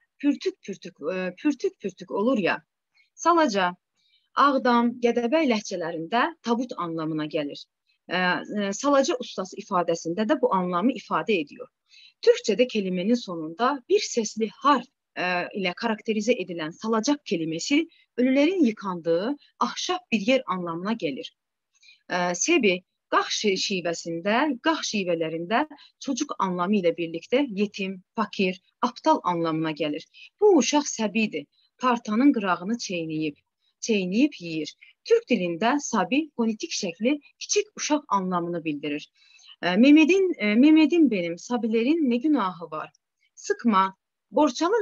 pürtük pürtük olur ya. Salaca, Ağdam, Gədəbəy ləhcələrində tabut anlamına gəlir. Salaca ustası ifadəsində də bu anlamı ifadə ediyor. Türkçədə kelimenin sonunda bir sesli harf ile karakterize edilen salacak kelimesi ölülerin yıkandığı ahşap bir yer anlamına gelir. Sebi, Qax şivelerinde çocuk anlamı ile birlikte yetim, fakir, aptal anlamına gelir. Bu uşaq səbidir, partanın qırağını çeynəyib yiyir. Türk dilində sabi fonetik şəkli kiçik uşaq anlamını bildirir. Mehmet'in benim, sabilerin ne günahı var? Sıkma, Borçalı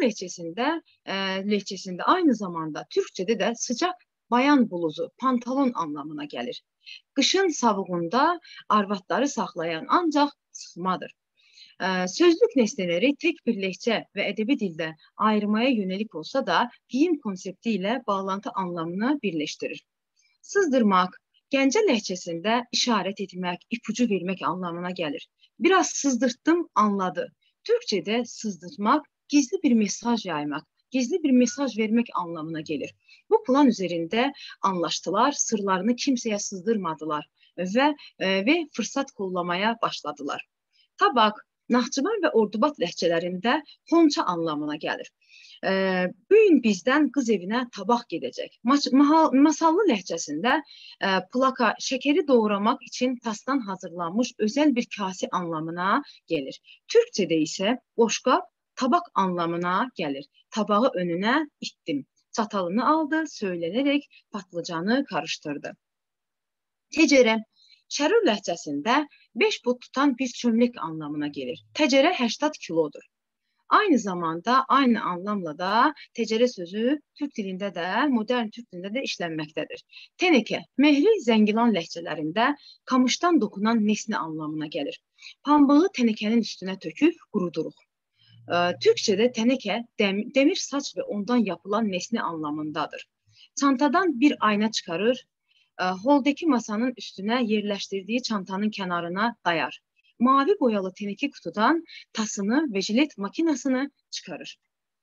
lehçesinde aynı zamanda Türkçe'de de sıcak bayan bluzu, pantolon anlamına gelir. Qışın savuğunda arvadları saxlayan ancaq sıxmadır. Sözlük nesneleri tek bir lehçe ve edebi dilde ayırmaya yönelik olsa da giyim konsepti ile bağlantı anlamını birleştirir. Sızdırmak, Gəncə lehçesinde işaret etmek, ipucu vermek anlamına gelir. Biraz sızdırttım, anladı. Türkçe'de sızdırtmak, gizli bir mesaj yaymak, gizli bir mesaj vermek anlamına gelir. Bu plan üzerinde anlaştılar, sırlarını kimseye sızdırmadılar ve fırsat kollamaya başladılar. Tabak, Naxçıvan ve Ordubat lehçelerinde xonça anlamına gelir. Bu gün bizden kız evine tabak gidecek. Masallı lehçesinde plaka, şekeri doğramak için tasdan hazırlanmış özel bir kase anlamına gelir. Türkçe'de ise boşqab, tabak anlamına gelir. Tabağı önüne ittim. Çatalını aldı, söylenerek patlıcanı karıştırdı. Tecere, Şərur ləhcəsində 5 put tutan bir çömlek anlamına gelir. Tecere 80 kilodur. Aynı zamanda, aynı anlamla da tecere sözü Türk dilində də, modern Türk dilində də işlənməkdədir. Teneke, Mehri, Zəngilan ləhcələrində kamışdan dokunan nesne anlamına gelir. Pambığı tenekenin üstüne töküp quruduruq. Türkçe'de teneke, demir saç ve ondan yapılan nesne anlamındadır. Çantadan bir ayna çıkarır, holdeki masanın üstüne yerleştirdiği çantanın kenarına dayar. Mavi boyalı teneke kutudan tasını ve jilet makinasını çıkarır.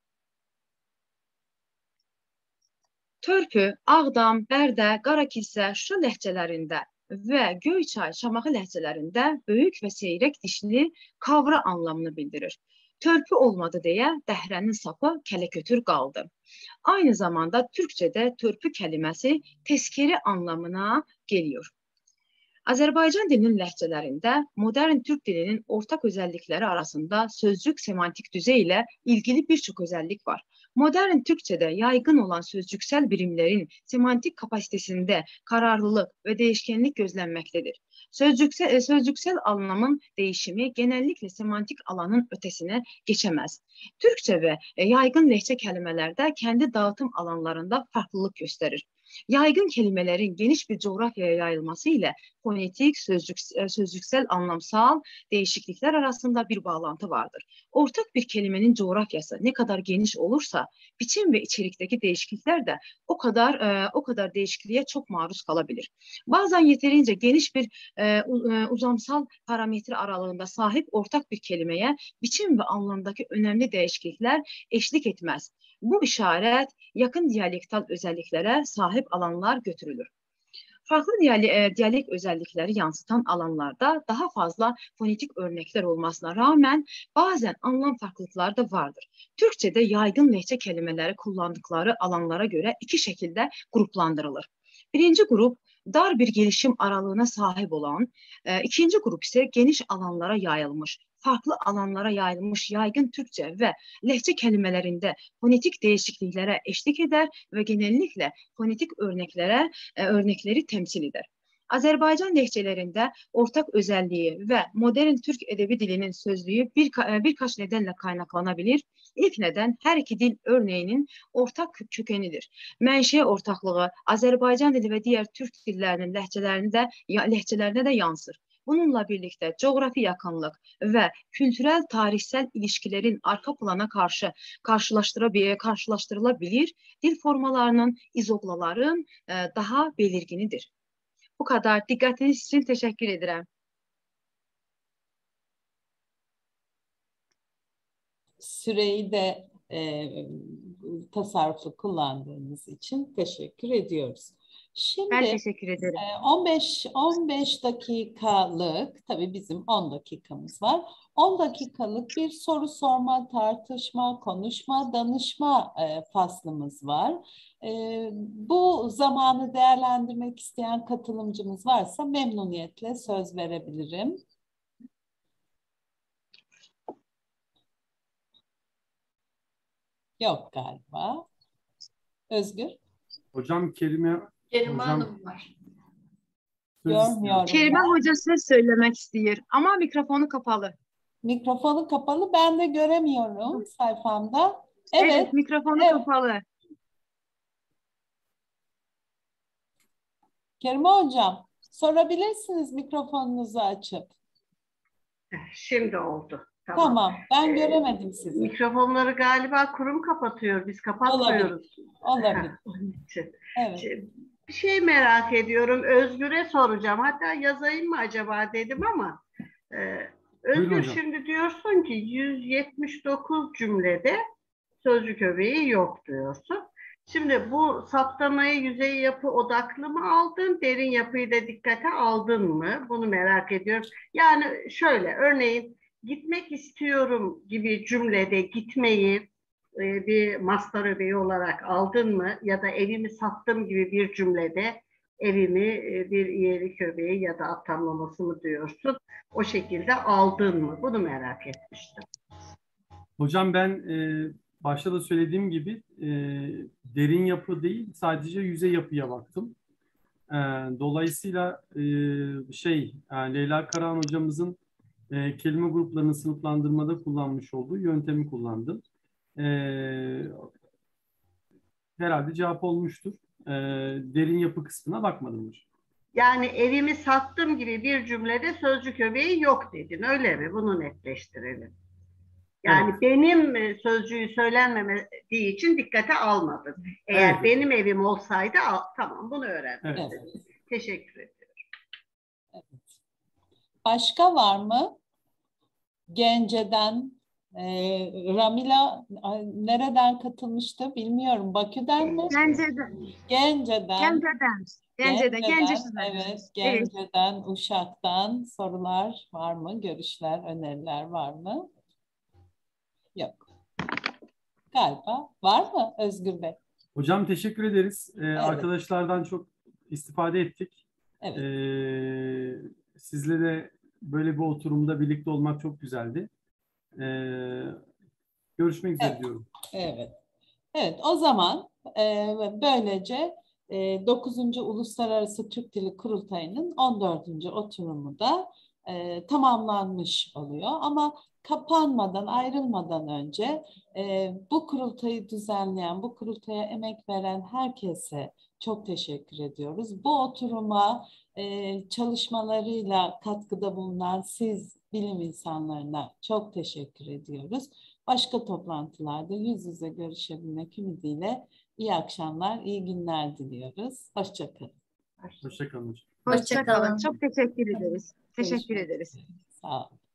Törpü, Ağdam, Bərdə, Qarakilsə, Şuşa ləhcələrində ve Göyçay, Şamaxı ləhcələrində böyük ve seyrek dişli kavra anlamını bildirir. Törpü olmadı deyə dəhrənin sapı kələkötür qaldı. Aynı zamanda Türkçe'de törpü kelimesi tezkere anlamına geliyor. Azərbaycan dilinin ləhcələrində modern Türk dilinin ortak özellikleri arasında sözcük semantik düzey ile ilgili birçok özellik var. Modern Türkçe'de yaygın olan sözcüksel birimlerin semantik kapasitesinde kararlılık ve değişkenlik gözlenmektedir. Sözcüksel anlamın değişimi genellikle semantik alanın ötesine geçemez. Türkçe ve yaygın lehçe kelimelerde kendi dağıtım alanlarında farklılık gösterir. Yaygın kelimelerin geniş bir coğrafyaya yayılması ile fonetik, sözcüksel, anlamsal değişiklikler arasında bir bağlantı vardır. Ortak bir kelimenin coğrafyası ne kadar geniş olursa biçim ve içerikteki değişiklikler de o kadar değişikliğe çok maruz kalabilir. Bazen yeterince geniş bir uzamsal parametre aralığında sahip ortak bir kelimeye biçim ve anlamdaki önemli değişiklikler eşlik etmez. Bu işaret yakın diyalektal özelliklere sahip alanlar götürülür. Farklı diyalek özellikleri yansıtan alanlarda daha fazla fonetik örnekler olmasına rağmen bazen anlam farklılıkları da vardır. Türkçe'de yaygın lehçe kelimeleri kullandıkları alanlara göre iki şekilde gruplandırılır. Birinci grup dar bir gelişim aralığına sahip olan, ikinci grup ise geniş alanlara yayılmış, farklı alanlara yayılmış yaygın Türkçe ve lehçe kelimelerinde fonetik değişikliklere eşlik eder ve genellikle fonetik örnekleri temsil eder. Azerbaycan lehçelerinde ortak özelliği ve modern Türk edebi dilinin sözlüğü birkaç nedenle kaynaklanabilir. İlk neden her iki dil örneğinin ortak kökenidir. Menşe ortaklığı Azerbaycan dili ve diğer Türk dillerinin lehçelerine de yansır. Bununla birlikte coğrafi yakınlık ve kültürel tarihsel ilişkilerin arka plana karşılaştırılabilir dil formalarının, izoglaların daha belirginidir. Bu kadar. Dikkatiniz için teşekkür ederim. süreyi de tasarruflu kullandığınız için teşekkür ediyoruz. Ben Şimdi teşekkür ederim. 15 dakikalık, tabii bizim 10 dakikamız var. 10 dakikalık bir soru sorma, tartışma, konuşma, danışma faslımız var. Bu zamanı değerlendirmek isteyen katılımcımız varsa memnuniyetle söz verebilirim. Yok galiba. Özgür? Hocam Kerime Hanım var. söz Görmüyorum. istiyor. Kerime Hoca söz söylemek istiyor ama mikrofonu kapalı. Mikrofonu kapalı. Ben de göremiyorum sayfamda. Evet. Mikrofonu Evet. kapalı. Kerime Hocam, sorabilirsiniz mikrofonunuzu açıp. Şimdi oldu. Tamam, ben göremedim sizi. Mikrofonları galiba kurum kapatıyor. Biz kapatmıyoruz. Olabilir. Onun için. Evet. Bir şey merak ediyorum. Özgür'e soracağım. Hatta yazayım mı acaba dedim ama Özgür hocam. şimdi diyorsun ki 179 cümlede sözcük öbeği yok diyorsun. Şimdi bu saptamayı yüzey yapı odaklı mı aldın, derin yapıyı da dikkate aldın mı? Bunu merak ediyorum. Yani şöyle, örneğin gitmek istiyorum gibi cümlede gitmeyi bir mastar öbeği olarak aldın mı? Ya da evimi sattım gibi bir cümlede evimi bir iyelik öbeği ya da attamlaması mı diyorsun? O şekilde aldın mı? Bunu merak etmiştim. Hocam ben başta da söylediğim gibi derin yapı değil, sadece yüzey yapıya baktım. Dolayısıyla Leyla Karahan hocamızın kelime gruplarını sınıflandırmada kullanmış olduğu yöntemi kullandım. Herhalde cevap olmuştur. Derin yapı kısmına bakmadım hocam. Yani evimi sattım gibi bir cümlede sözcük öbeği yok dedin, öyle mi? Bunu netleştirelim. Yani Evet. benim sözcüğü söylenmediği için dikkate almadın. Eğer Evet. benim evim olsaydı tamam, bunu öğrendim. Evet. Teşekkür ederim. Başka var mı? Gence'den, Ramila nereden katılmıştı bilmiyorum. Bakü'den mi? Gence'den. Gence'den. Gence Evet, Gence'den, Uşak'tan sorular var mı? Görüşler, öneriler var mı? Yok. Galiba var mı Özgür Bey? Hocam teşekkür ederiz. Arkadaşlardan çok istifade ettik. Evet. Sizle de böyle bir oturumda birlikte olmak çok güzeldi. Görüşmek üzere diyorum. Evet. Evet, o zaman böylece 9. Uluslararası Türk Dili Kurultayı'nın 14. oturumu da tamamlanmış oluyor. Ama kapanmadan, ayrılmadan önce bu kurultayı düzenleyen, bu kurultaya emek veren herkese çok teşekkür ediyoruz. Bu oturuma çalışmalarıyla katkıda bulunan siz bilim insanlarına çok teşekkür ediyoruz. Başka toplantılarda yüz yüze görüşebilmek ümidiyle iyi akşamlar, iyi günler diliyoruz. Hoşça kalın. Hoşça kalın hocam. Hoşça kalın. Çok teşekkür ederiz. Teşekkür Görüşmek ederiz. üzere. Sağ olun.